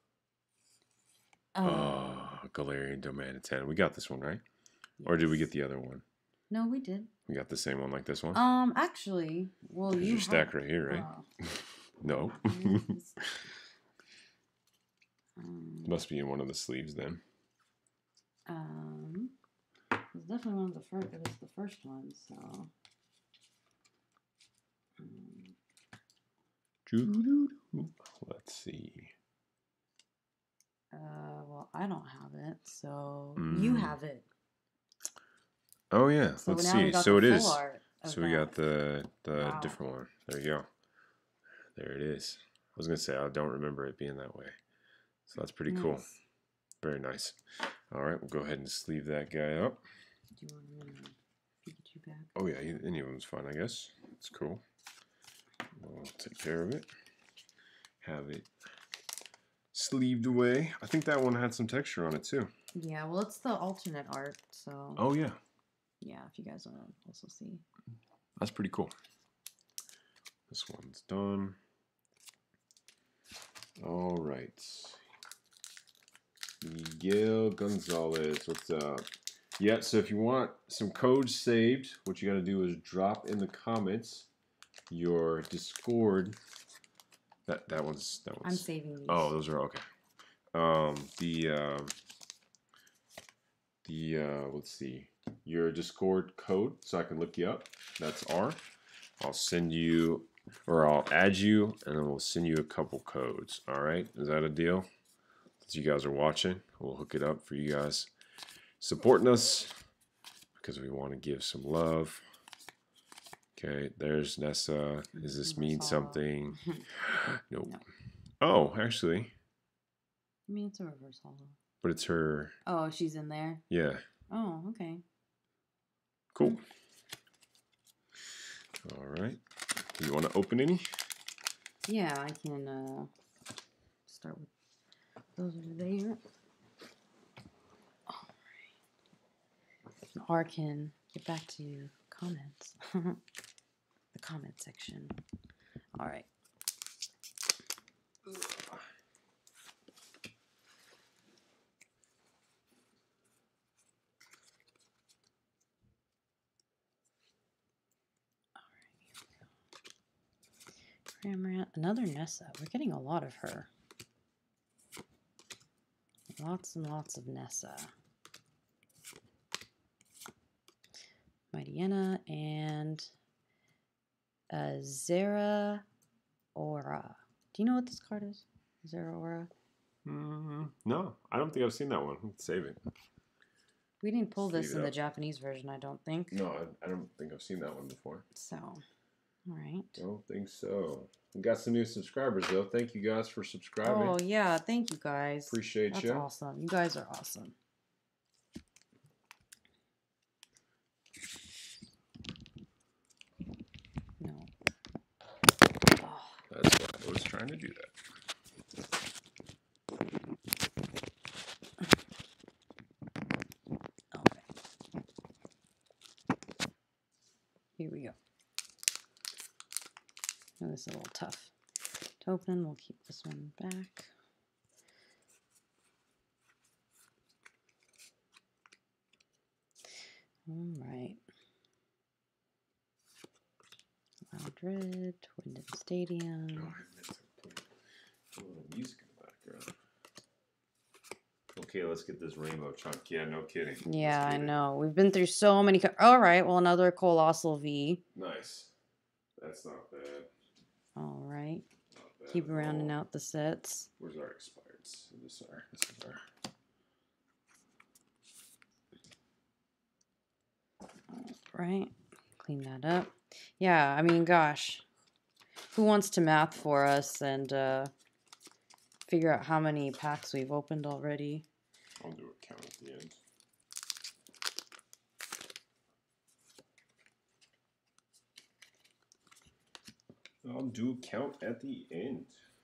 Oh, oh Galarian Domanitan. We got this one, right? Yes. Or did we get the other one? No, we did. We got the same one like this one? Um, actually, well, you your stack right here, right? Uh, no. um, Must be in one of the sleeves then. Um, it was definitely one of the first. It was the first one, so. Um, Let's see. Uh, well, I don't have it, so mm. you have it. Oh yeah, so let's see. So it is. So we got the the wow. different one. There you go. There it is. I was gonna say I don't remember it being that way. So that's pretty nice. Cool. Very nice. All right, we'll go ahead and sleeve that guy up. Do you want me to Pikachu back? Oh yeah, any of them's fine, I guess. It's cool. We'll take care of it. Have it sleeved away. I think that one had some texture on it too. Yeah, well, it's the alternate art, so. Oh yeah. Yeah, if you guys want to also see. That's pretty cool. This one's done. All right. Miguel Gonzalez, what's up? Yeah, so if you want some codes saved, what you got to do is drop in the comments your Discord. That that one's that one's. I'm saving these. Oh, those are okay. Um, the um, the uh, let's see, your Discord code, so I can look you up. That's R. I'll send you, or I'll add you, and then we'll send you a couple codes. All right, is that a deal? Since you guys are watching, we'll hook it up for you guys supporting us because we want to give some love. Okay, there's Nessa. Does this mean something? Nope. No. Oh, actually. I mean, it's a reverse hollow. But it's her. Oh, she's in there? Yeah. Oh, okay. Cool. All right. Do you want to open any? Yeah, I can uh, start with those over there. All right. Or can get back to comments. The comment section. All right. Cramorant, another Nessa. We're getting a lot of her. Lots and lots of Nessa. Mightyena and uh, Zera Aura. Do you know what this card is? Zera Aura? Mm, no, I don't think I've seen that one. Let's save it. We didn't pull this Leave it in the up. Japanese version, I don't think. No, I, I don't think I've seen that one before. So, all right. Don't think so. We got some new subscribers, though. Thank you guys for subscribing. Oh, yeah. Thank you, guys. Appreciate That's you. awesome. You guys are awesome. No. Oh. That's why I was trying to do that. Okay. Here we go. Oh, this is a little tough to open. We'll keep this one back. All right. Loud Red, Wyndham Stadium. Oh, I meant to put a little music in the background. Okay, let's get this rainbow chunk. Yeah, no kidding. Yeah, I know. We've been through so many. All right. Well, another Colossal V. Nice. That's not bad. All right. Not bad Keep at rounding all. out the sets. Where's our expireds? This is our. This is our. Right. Clean that up. Yeah, I mean, gosh. Who wants to math for us and uh, figure out how many packs we've opened already? I'll do a count at the end. I'll do a count at the end.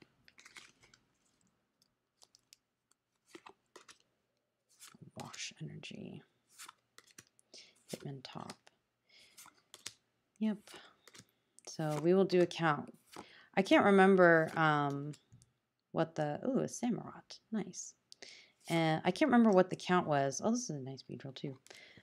Wash Energy. Hitman Top. Yep. So we will do a count. I can't remember um, what the... Ooh, a Samurott. Nice. And I can't remember what the count was. Oh, this is a nice Beedrill too.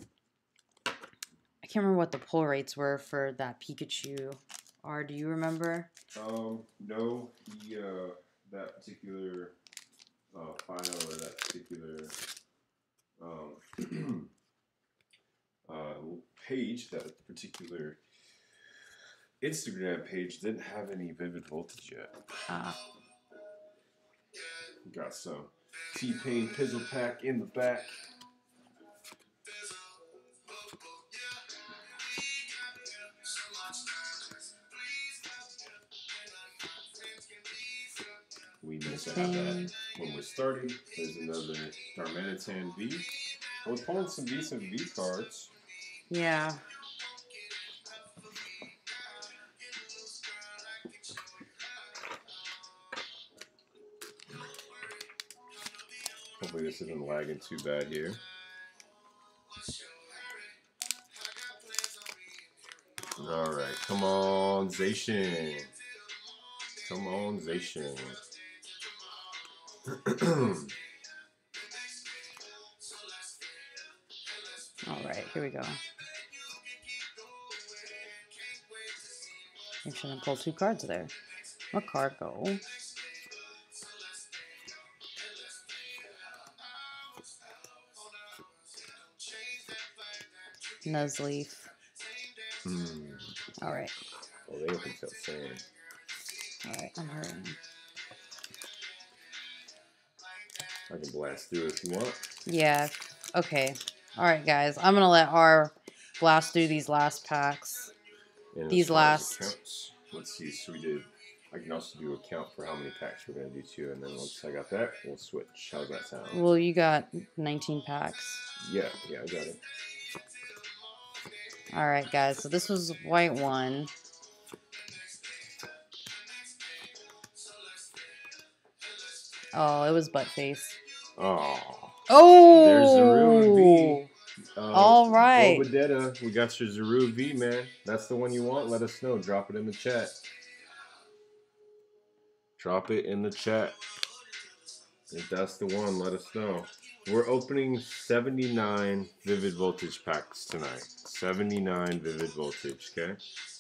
I can't remember what the pull rates were for that Pikachu. Or do you remember? Um, no, he, uh, that particular, uh, file or that particular, um, uh, page, that particular Instagram page didn't have any Vivid Voltage yet. Ah. Got some T-Pain Pizzle Pack in the back. We meant to have that when we started. There's another Darmanitan V. We're pulling some decent V cards. Yeah. Hopefully this isn't lagging too bad here. All right, come on, Zacian. Come on, Zacian. All right, here we go. Make sure I pull two cards there. What card go? Nuzleaf. Hmm. All right. Oh, they open so soon. All right, I'm hurrying. I can blast through if you want. Yeah. Okay. All right, guys. I'm gonna let R blast through these last packs. And These as far as last. accounts, let's see. So we did. I can also do a count for how many packs we're gonna do too, and then once I got that, we'll switch. How's that sound? Well, you got nineteen packs. Yeah, yeah, I got it. All right, guys. So this was white one. Oh, it was Buttface. Oh. Oh. There's Zarude V. Uh, All right. Bobadetta, we got your Zarude V, man. That's the one you want? Let us know. Drop it in the chat. Drop it in the chat. If that's the one, let us know. We're opening seventy-nine Vivid Voltage packs tonight. seventy-nine Vivid Voltage, okay?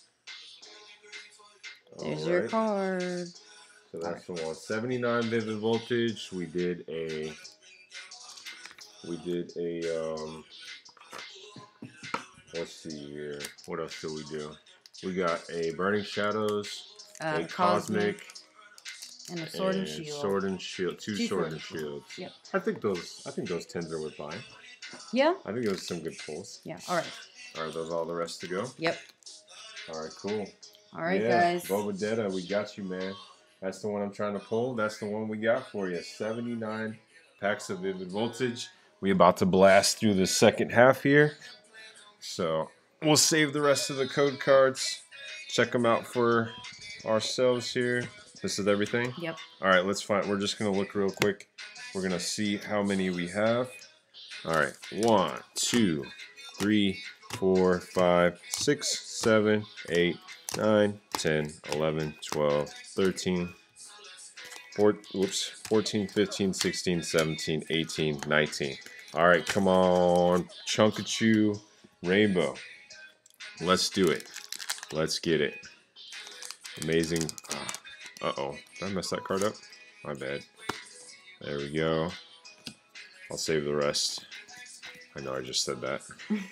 There's All your right. card. So that's the one. seventy-nine Vivid Voltage. We did a... We did a... Um, let's see here. What else did we do? We got a Burning Shadows, Uh, a Cosmic, and a Sword and, and Shield. Sword and Shield. Two, Two Sword Sword and Shields. Yep. I think those. I think those tens are worth buying. Yeah. I think those are some good pulls. Yeah. All right. Are those all the rest to go? Yep. All right, cool. All right, yeah, guys. Bobadetta, we got you, man. That's the one I'm trying to pull. That's the one we got for you. seventy-nine packs of Vivid Voltage. We about to blast through the second half here. So we'll save the rest of the code cards. Check them out for ourselves here. This is everything? Yep. All right, let's find. We're just going to look real quick. We're going to see how many we have. All right. One, two, three, four, five, six, seven, eight, nine, ten, eleven, twelve, thirteen, four, whoops, fourteen, fifteen, sixteen, seventeen, eighteen, nineteen. All right, come on. Chunkachu Rainbow. Let's do it. Let's get it. Amazing. Uh, uh-oh. Did I mess that card up? My bad. There we go. I'll save the rest. I know I just said that.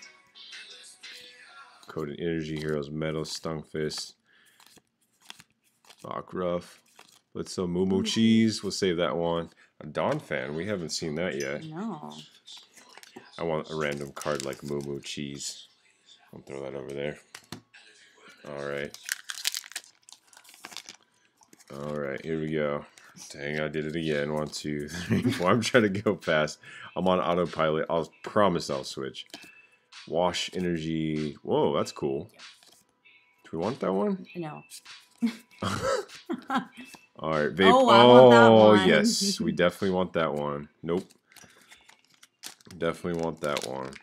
Coded Energy Heroes, Metal, Stung-Fist, Rockruff, Blitzo, Moo Moo Cheese. We'll save that one. A Dawn fan. We haven't seen that yet. No. I want a random card like Moo Moo Cheese. I'll throw that over there. All right. All right, here we go. Dang, I did it again. One, two, three, four. I'm trying to go fast. I'm on autopilot. I'll promise I'll switch. Wash Energy. Whoa, that's cool. Do we want that one? No. All right, vape. Oh, I want that Oh, one. yes, we definitely want that one. Nope. Definitely want that one.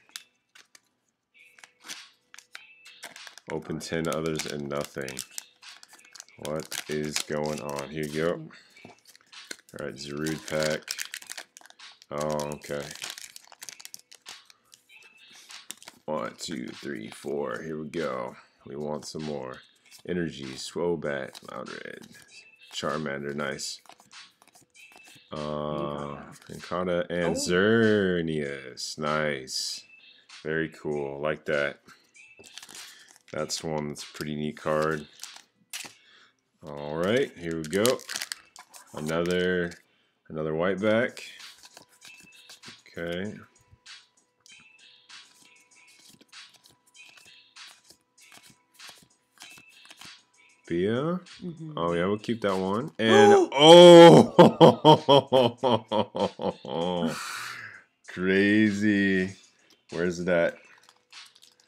Open ten others and nothing. What is going on? Here you go. All right, Zarude pack. Oh, okay. One, two, three, four. Here we go. We want some more. Energy, Swobat, Loudred, Charmander, nice. Uh, Incada and Oh. Xerneas, nice. Very cool. Like that. That's one that's a pretty neat card. All right, here we go. Another, another white back. Okay. Bia. Mm-hmm. Oh yeah, we'll keep that one. And oh, crazy. Where's that?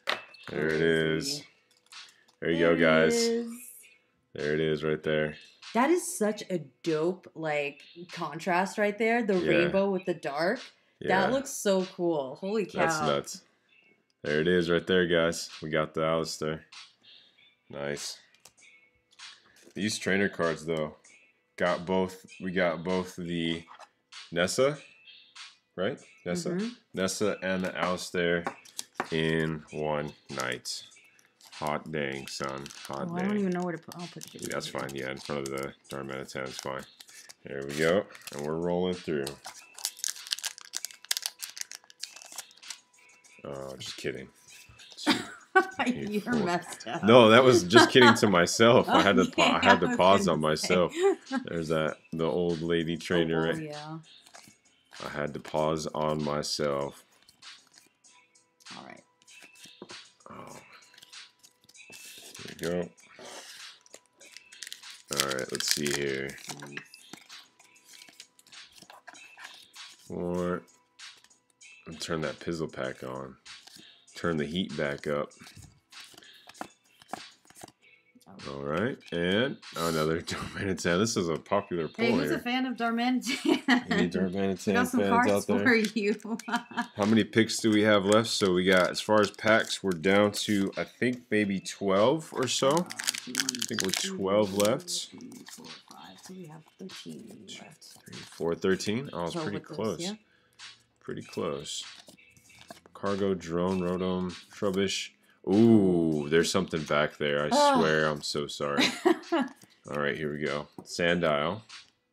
There it is. There you go, guys. There it is right there. That is such a dope, like, contrast right there. The Yeah. rainbow with the dark. Yeah. That looks so cool. Holy cow. That's nuts. There it is right there, guys. We got the Alistair. Nice. These trainer cards, though, got both. We got both the Nessa, right? Nessa? Mm-hmm. Nessa and the Alistair in one night. Hot dang, son. Hot Oh, dang. I don't even know where to put. I'll put it. Yeah, that's fine. Yeah, in front of the Darmanitan is fine. There we go. And we're rolling through. Oh, just kidding. You're messed up. No, that was just kidding to myself. I had to pa- I had to Yeah, I pause was on gonna say. myself. There's that the old lady trainer. Oh, right? yeah. I had to pause on myself. All right. Oh. There we go. All right, let's see here. Four. And turn that pizzle pack on. Turn the heat back up. All right, and another Darmanitan. This is a popular pull Hey, who's here. a fan of Darmanitan? Any Darmanitan Got some fans cards out there? for you. How many picks do we have left? So we got, as far as packs, we're down to, I think, maybe twelve or so. I think we're twelve left. Three, four, five. So we have thirteen left. Three, four, thirteen. Oh, it's So pretty with this, close. yeah? Pretty close. Cargo, drone, rotom, Trubbish. Ooh, there's something back there. I Oh. swear, I'm so sorry. All right, here we go. Sandile.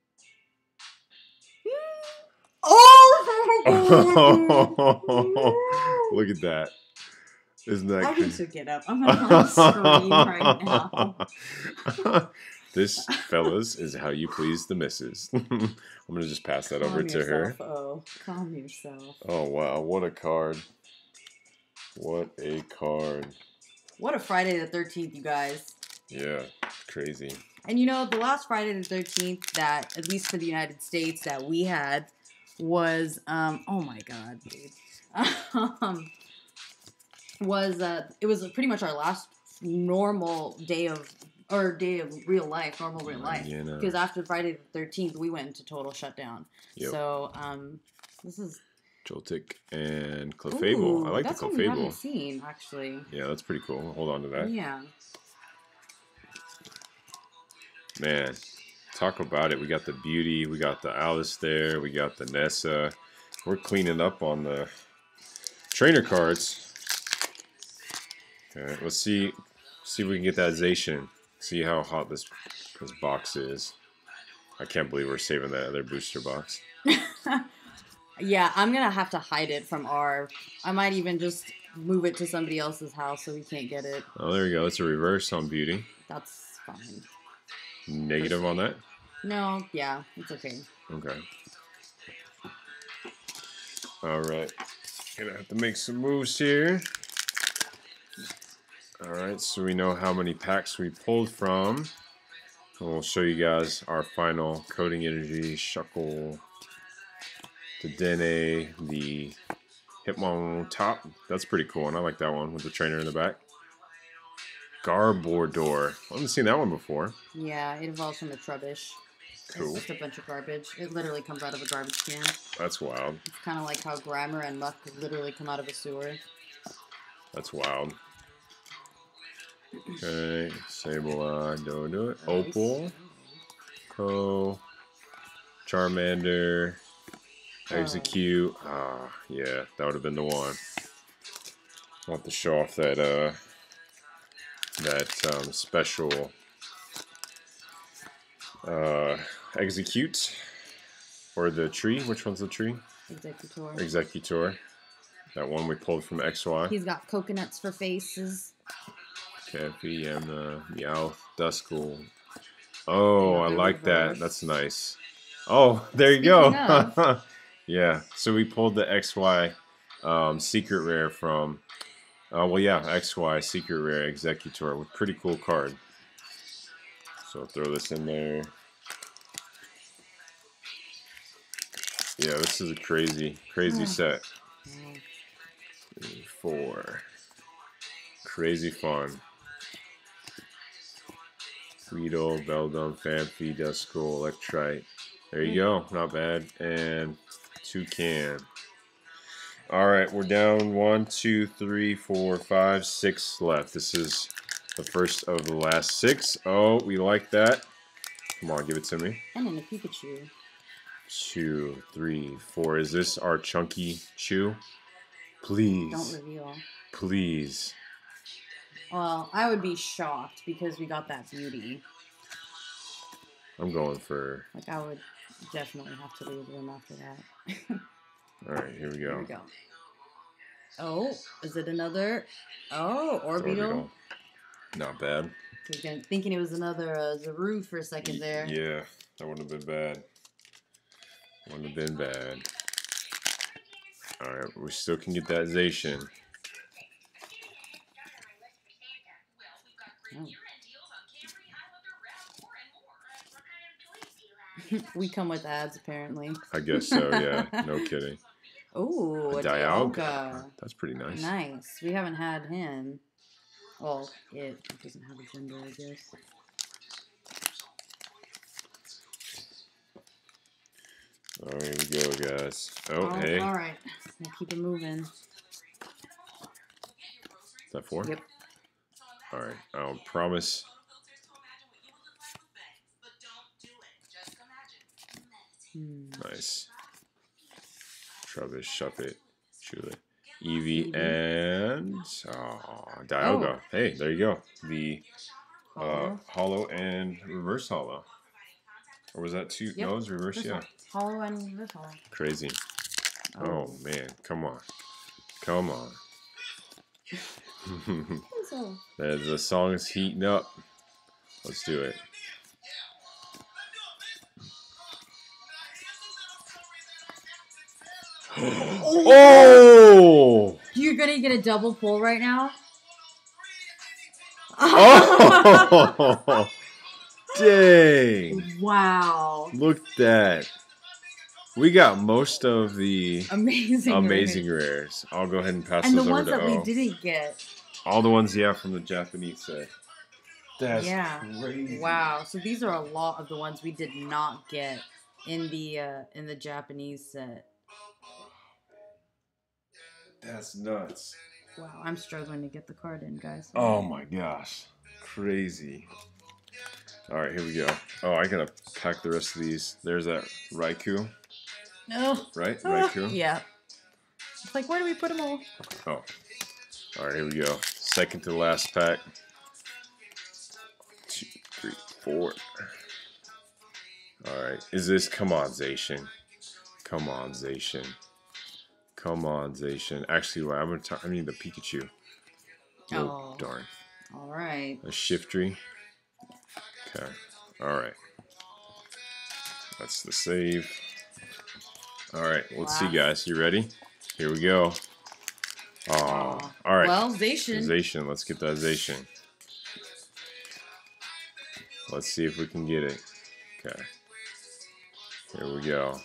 Oh! Look at that. Isn't that I crazy? need to get up. I'm gonna scream right now. This, fellas, is how you please the missus. I'm gonna just pass that over Calm to her. yourself, Oh, calm yourself. Oh wow, what a card! What a card! What a Friday the thirteenth, you guys. Yeah, crazy. And you know, the last Friday the thirteenth that, at least for the United States, that we had was, um, oh my god, dude. um, was, uh, it was pretty much our last normal day of, or day of real life, normal real life. Yeah, no. Because after Friday the thirteenth, we went into total shutdown. Yep. So, um, this is... Joltik and Clefable. I like that's the one we haven't Clefable. seen, actually. Yeah, that's pretty cool. Hold on to that. Yeah. Man, talk about it. We got the Beauty, we got the Alistair, we got the Nessa. We're cleaning up on the trainer cards. Okay, let's see see if we can get that Zacian. See how hot this this box is. I can't believe we're saving that other booster box. Yeah, I'm gonna have to hide it from our... I might even just move it to somebody else's house so we can't get it. Oh, there we go. It's a reverse on Beauty. That's fine. Negative on that? No, yeah, it's okay. Okay. Alright. Gonna have to make some moves here. Alright, so we know how many packs we pulled from. And we'll show you guys our final Coding Energy, Shuckle, the Dene, the Hitmon top. That's pretty cool, and I like that one with the trainer in the back. Garbodor. I haven't seen that one before. Yeah, it evolves from a Trubbish. Cool. It's just a bunch of garbage. It literally comes out of a garbage can. That's wild. It's kind of like how Grimer and Muck literally come out of a sewer. That's wild. Okay, Sableye, don't do it. Opal, Crow, Charmander, Execute. Ah, yeah, that would have been the one. I'll have to show off that uh that um, special uh Execute or the tree. Which one's the tree? Executor. Executor. That one we pulled from X Y. He's got coconuts for faces. Cappy and the Meowth, Duskull. Oh, I like that. That's nice. Oh, there you go. Yeah, so we pulled the X Y um, secret rare from, uh, well, yeah, X Y secret rare Executor with pretty cool card. So throw this in there. Yeah, this is a crazy, crazy set. Three, four. Crazy fun. Weedle, Beldum, Phanpy, Duskull, Electrite. There you go. Not bad. And Toucan. Alright, we're down one, two, three, four, five, six left. This is the first of the last six. Oh, we like that. Come on, give it to me. And then a Pikachu. Two, three, four. Is this our chunky chew? Please. Don't reveal. Please. Well, I would be shocked because we got that beauty. I'm going for... Like, I would definitely have to leave them after that. Alright, here we go. Here we go. Oh, is it another? Oh, Orbeetle. Orbeetle. Not bad. Thinking, thinking it was another uh, Zaru for a second there. Yeah, that wouldn't have been bad. Wouldn't have been bad. Alright, we still can get that Zacian. Oh. We come with ads, apparently. I guess so, yeah. No kidding. Ooh, a Dialga. Dialga. That's pretty nice. Nice. We haven't had him. Well, it doesn't have a gender, I guess. Oh, here we go, guys. Oh, Oh, hey. all right. Now keep it moving. Is that four? Yep. Alright, I'll promise. Hmm. Nice. Trubbish, Shuppet, Chule, Eevee, Eevee. and oh, Dialga. Oh. Hey, there you go. The uh, Hollow. hollow and reverse hollow. Or was that two? Yep. No, it was reverse. This Yeah. one. Hollow and this hollow. Crazy. Oh. Oh. man, come on, come on. So, the, the song is heating up. Let's do it. Oh! you're gonna get a double pull right now? Oh! Dang! Wow. Look at that. We got most of the Amazing. amazing rares. rares. I'll go ahead and pass And the those over ones to that O. we didn't get. All the ones, yeah, from the Japanese set. That's Yeah. crazy. Wow. So these are a lot of the ones we did not get in the uh, in the Japanese set. That's nuts. Wow. I'm struggling to get the card in, guys. Oh my gosh. Crazy. Alright, here we go. Oh, I gotta pack the rest of these. There's that Raikou, No. right? Ah, Raikou? yeah. It's like, where do we put them all? Oh. Alright, here we go. Second to last pack. Two, three, four. Alright. Is this... Come on, Zacian. Come on, Zacian. Come on, Zacian. Actually, well, I'm gonna I need the Pikachu. Oh, Oh. darn. All right. A Shiftry. Okay. Alright. That's the save. Alright, let's Wow. see, guys. You ready? Here we go. Oh, Aw. alright. Well, Zacian. Zacian. Let's get that Zacian. Let's see if we can get it. Okay. Here we go.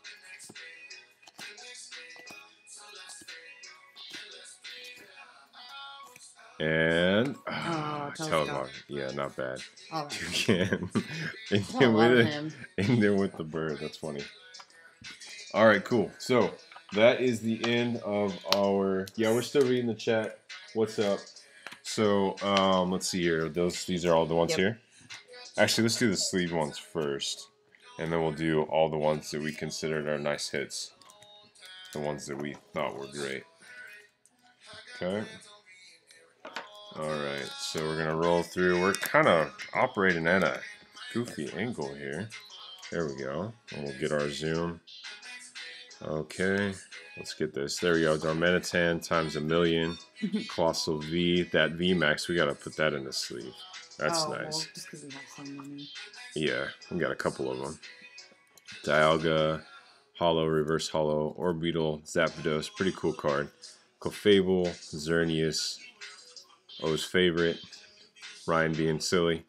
And Oh, oh, Telescope. yeah, not bad. All right. Toucan. and I then love with it, him. and then with the bird. That's funny. All right, cool. So that is the end of our. Yeah, we're still reading the chat. What's up? So um, let's see here. Those these are all the ones Yep. here. Actually, let's do the sleeve ones first, and then we'll do all the ones that we considered our nice hits. The ones that we thought were great. Okay. Alright, so we're going to roll through. We're kind of operating at a goofy angle here. There we go. And we'll get our zoom. Okay, let's get this. There we go. Darmanitan times a million. Colossal V. That V max, we got to put that in the sleeve. That's oh, nice. Well, just because we have so many. Yeah, we got a couple of them. Dialga, Hollow, Reverse Hollow, Orbeetle, Zapdos. Pretty cool card. Clefable, Xerneas. O's favorite, Ryan being silly.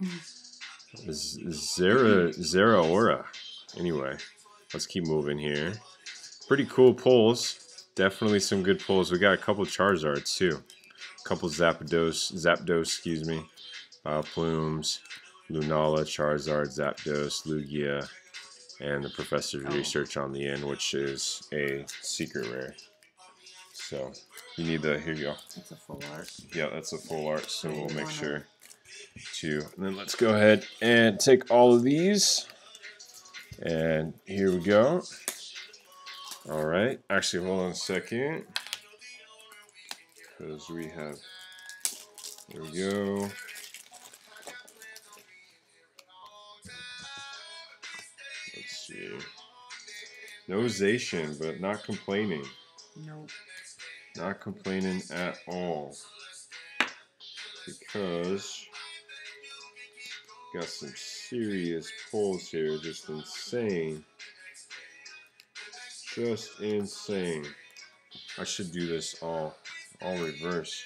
Zera, Zeraora. Anyway, let's keep moving here. Pretty cool pulls. Definitely some good pulls. We got a couple Charizards too. A couple Zapdos, Zapdos, excuse me. Uh, Plumes. Lunala, Charizard, Zapdos, Lugia, and the Professor's Oh. Research on the end, which is a secret rare. So you need the, here you go. That's a full art. Yeah, that's a full art, so So we'll we make wanna- sure to, and then let's go ahead and take all of these, and here we go. All right, actually hold on a second, because we have, there we go. Let's see. No Zacian, but not complaining. Nope. Not complaining at all. Because got some serious pulls here. Just insane. Just insane. I should do this all all reverse.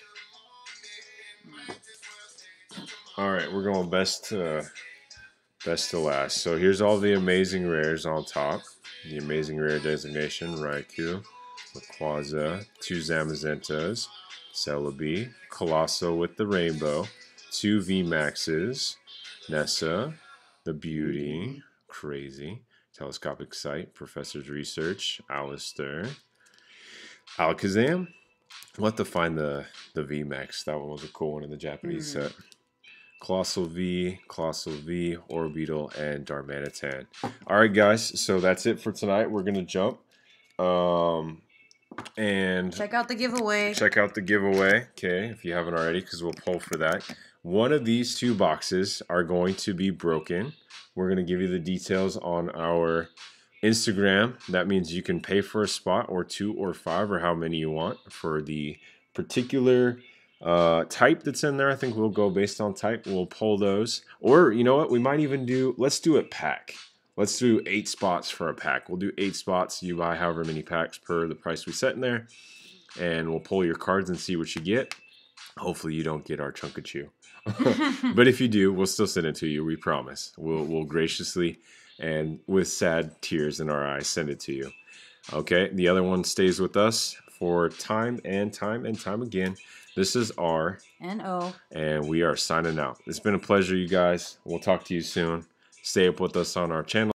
Alright, we're going best to best to last. So here's all the amazing rares on top. The amazing rare designation, Raikou, Rayquaza, two Zamazentas, Celebi, Colossal with the rainbow, two V Maxes, Nessa, the Beauty, crazy, Telescopic Sight, Professor's Research, Alistair, Alakazam. We'll have to find the, the V Max. That one was a cool one in the Japanese Mm. set. Colossal V, Colossal V, Orbeetle, and Darmanitan. Alright guys, so that's it for tonight. We're going to jump. Um, and Check out the giveaway. check out the giveaway, okay, if you haven't already, because we'll pull for that. One of these two boxes are going to be broken. We're going to give you the details on our Instagram. That means you can pay for a spot or two or five or how many you want for the particular uh, type that's in there. I think we'll go based on type. We'll pull those. Or, you know what, we might even do, let's do it pack. Let's do eight spots for a pack. We'll do eight spots. You buy however many packs per the price we set in there. And we'll pull your cards and see what you get. Hopefully you don't get our Chunkachu. But if you do, we'll still send it to you. We promise. We'll, we'll graciously and with sad tears in our eyes send it to you. Okay, the other one stays with us for time and time and time again. This is R. And O. And we are signing out. It's been a pleasure, you guys. We'll talk to you soon. Stay up with us on our channel.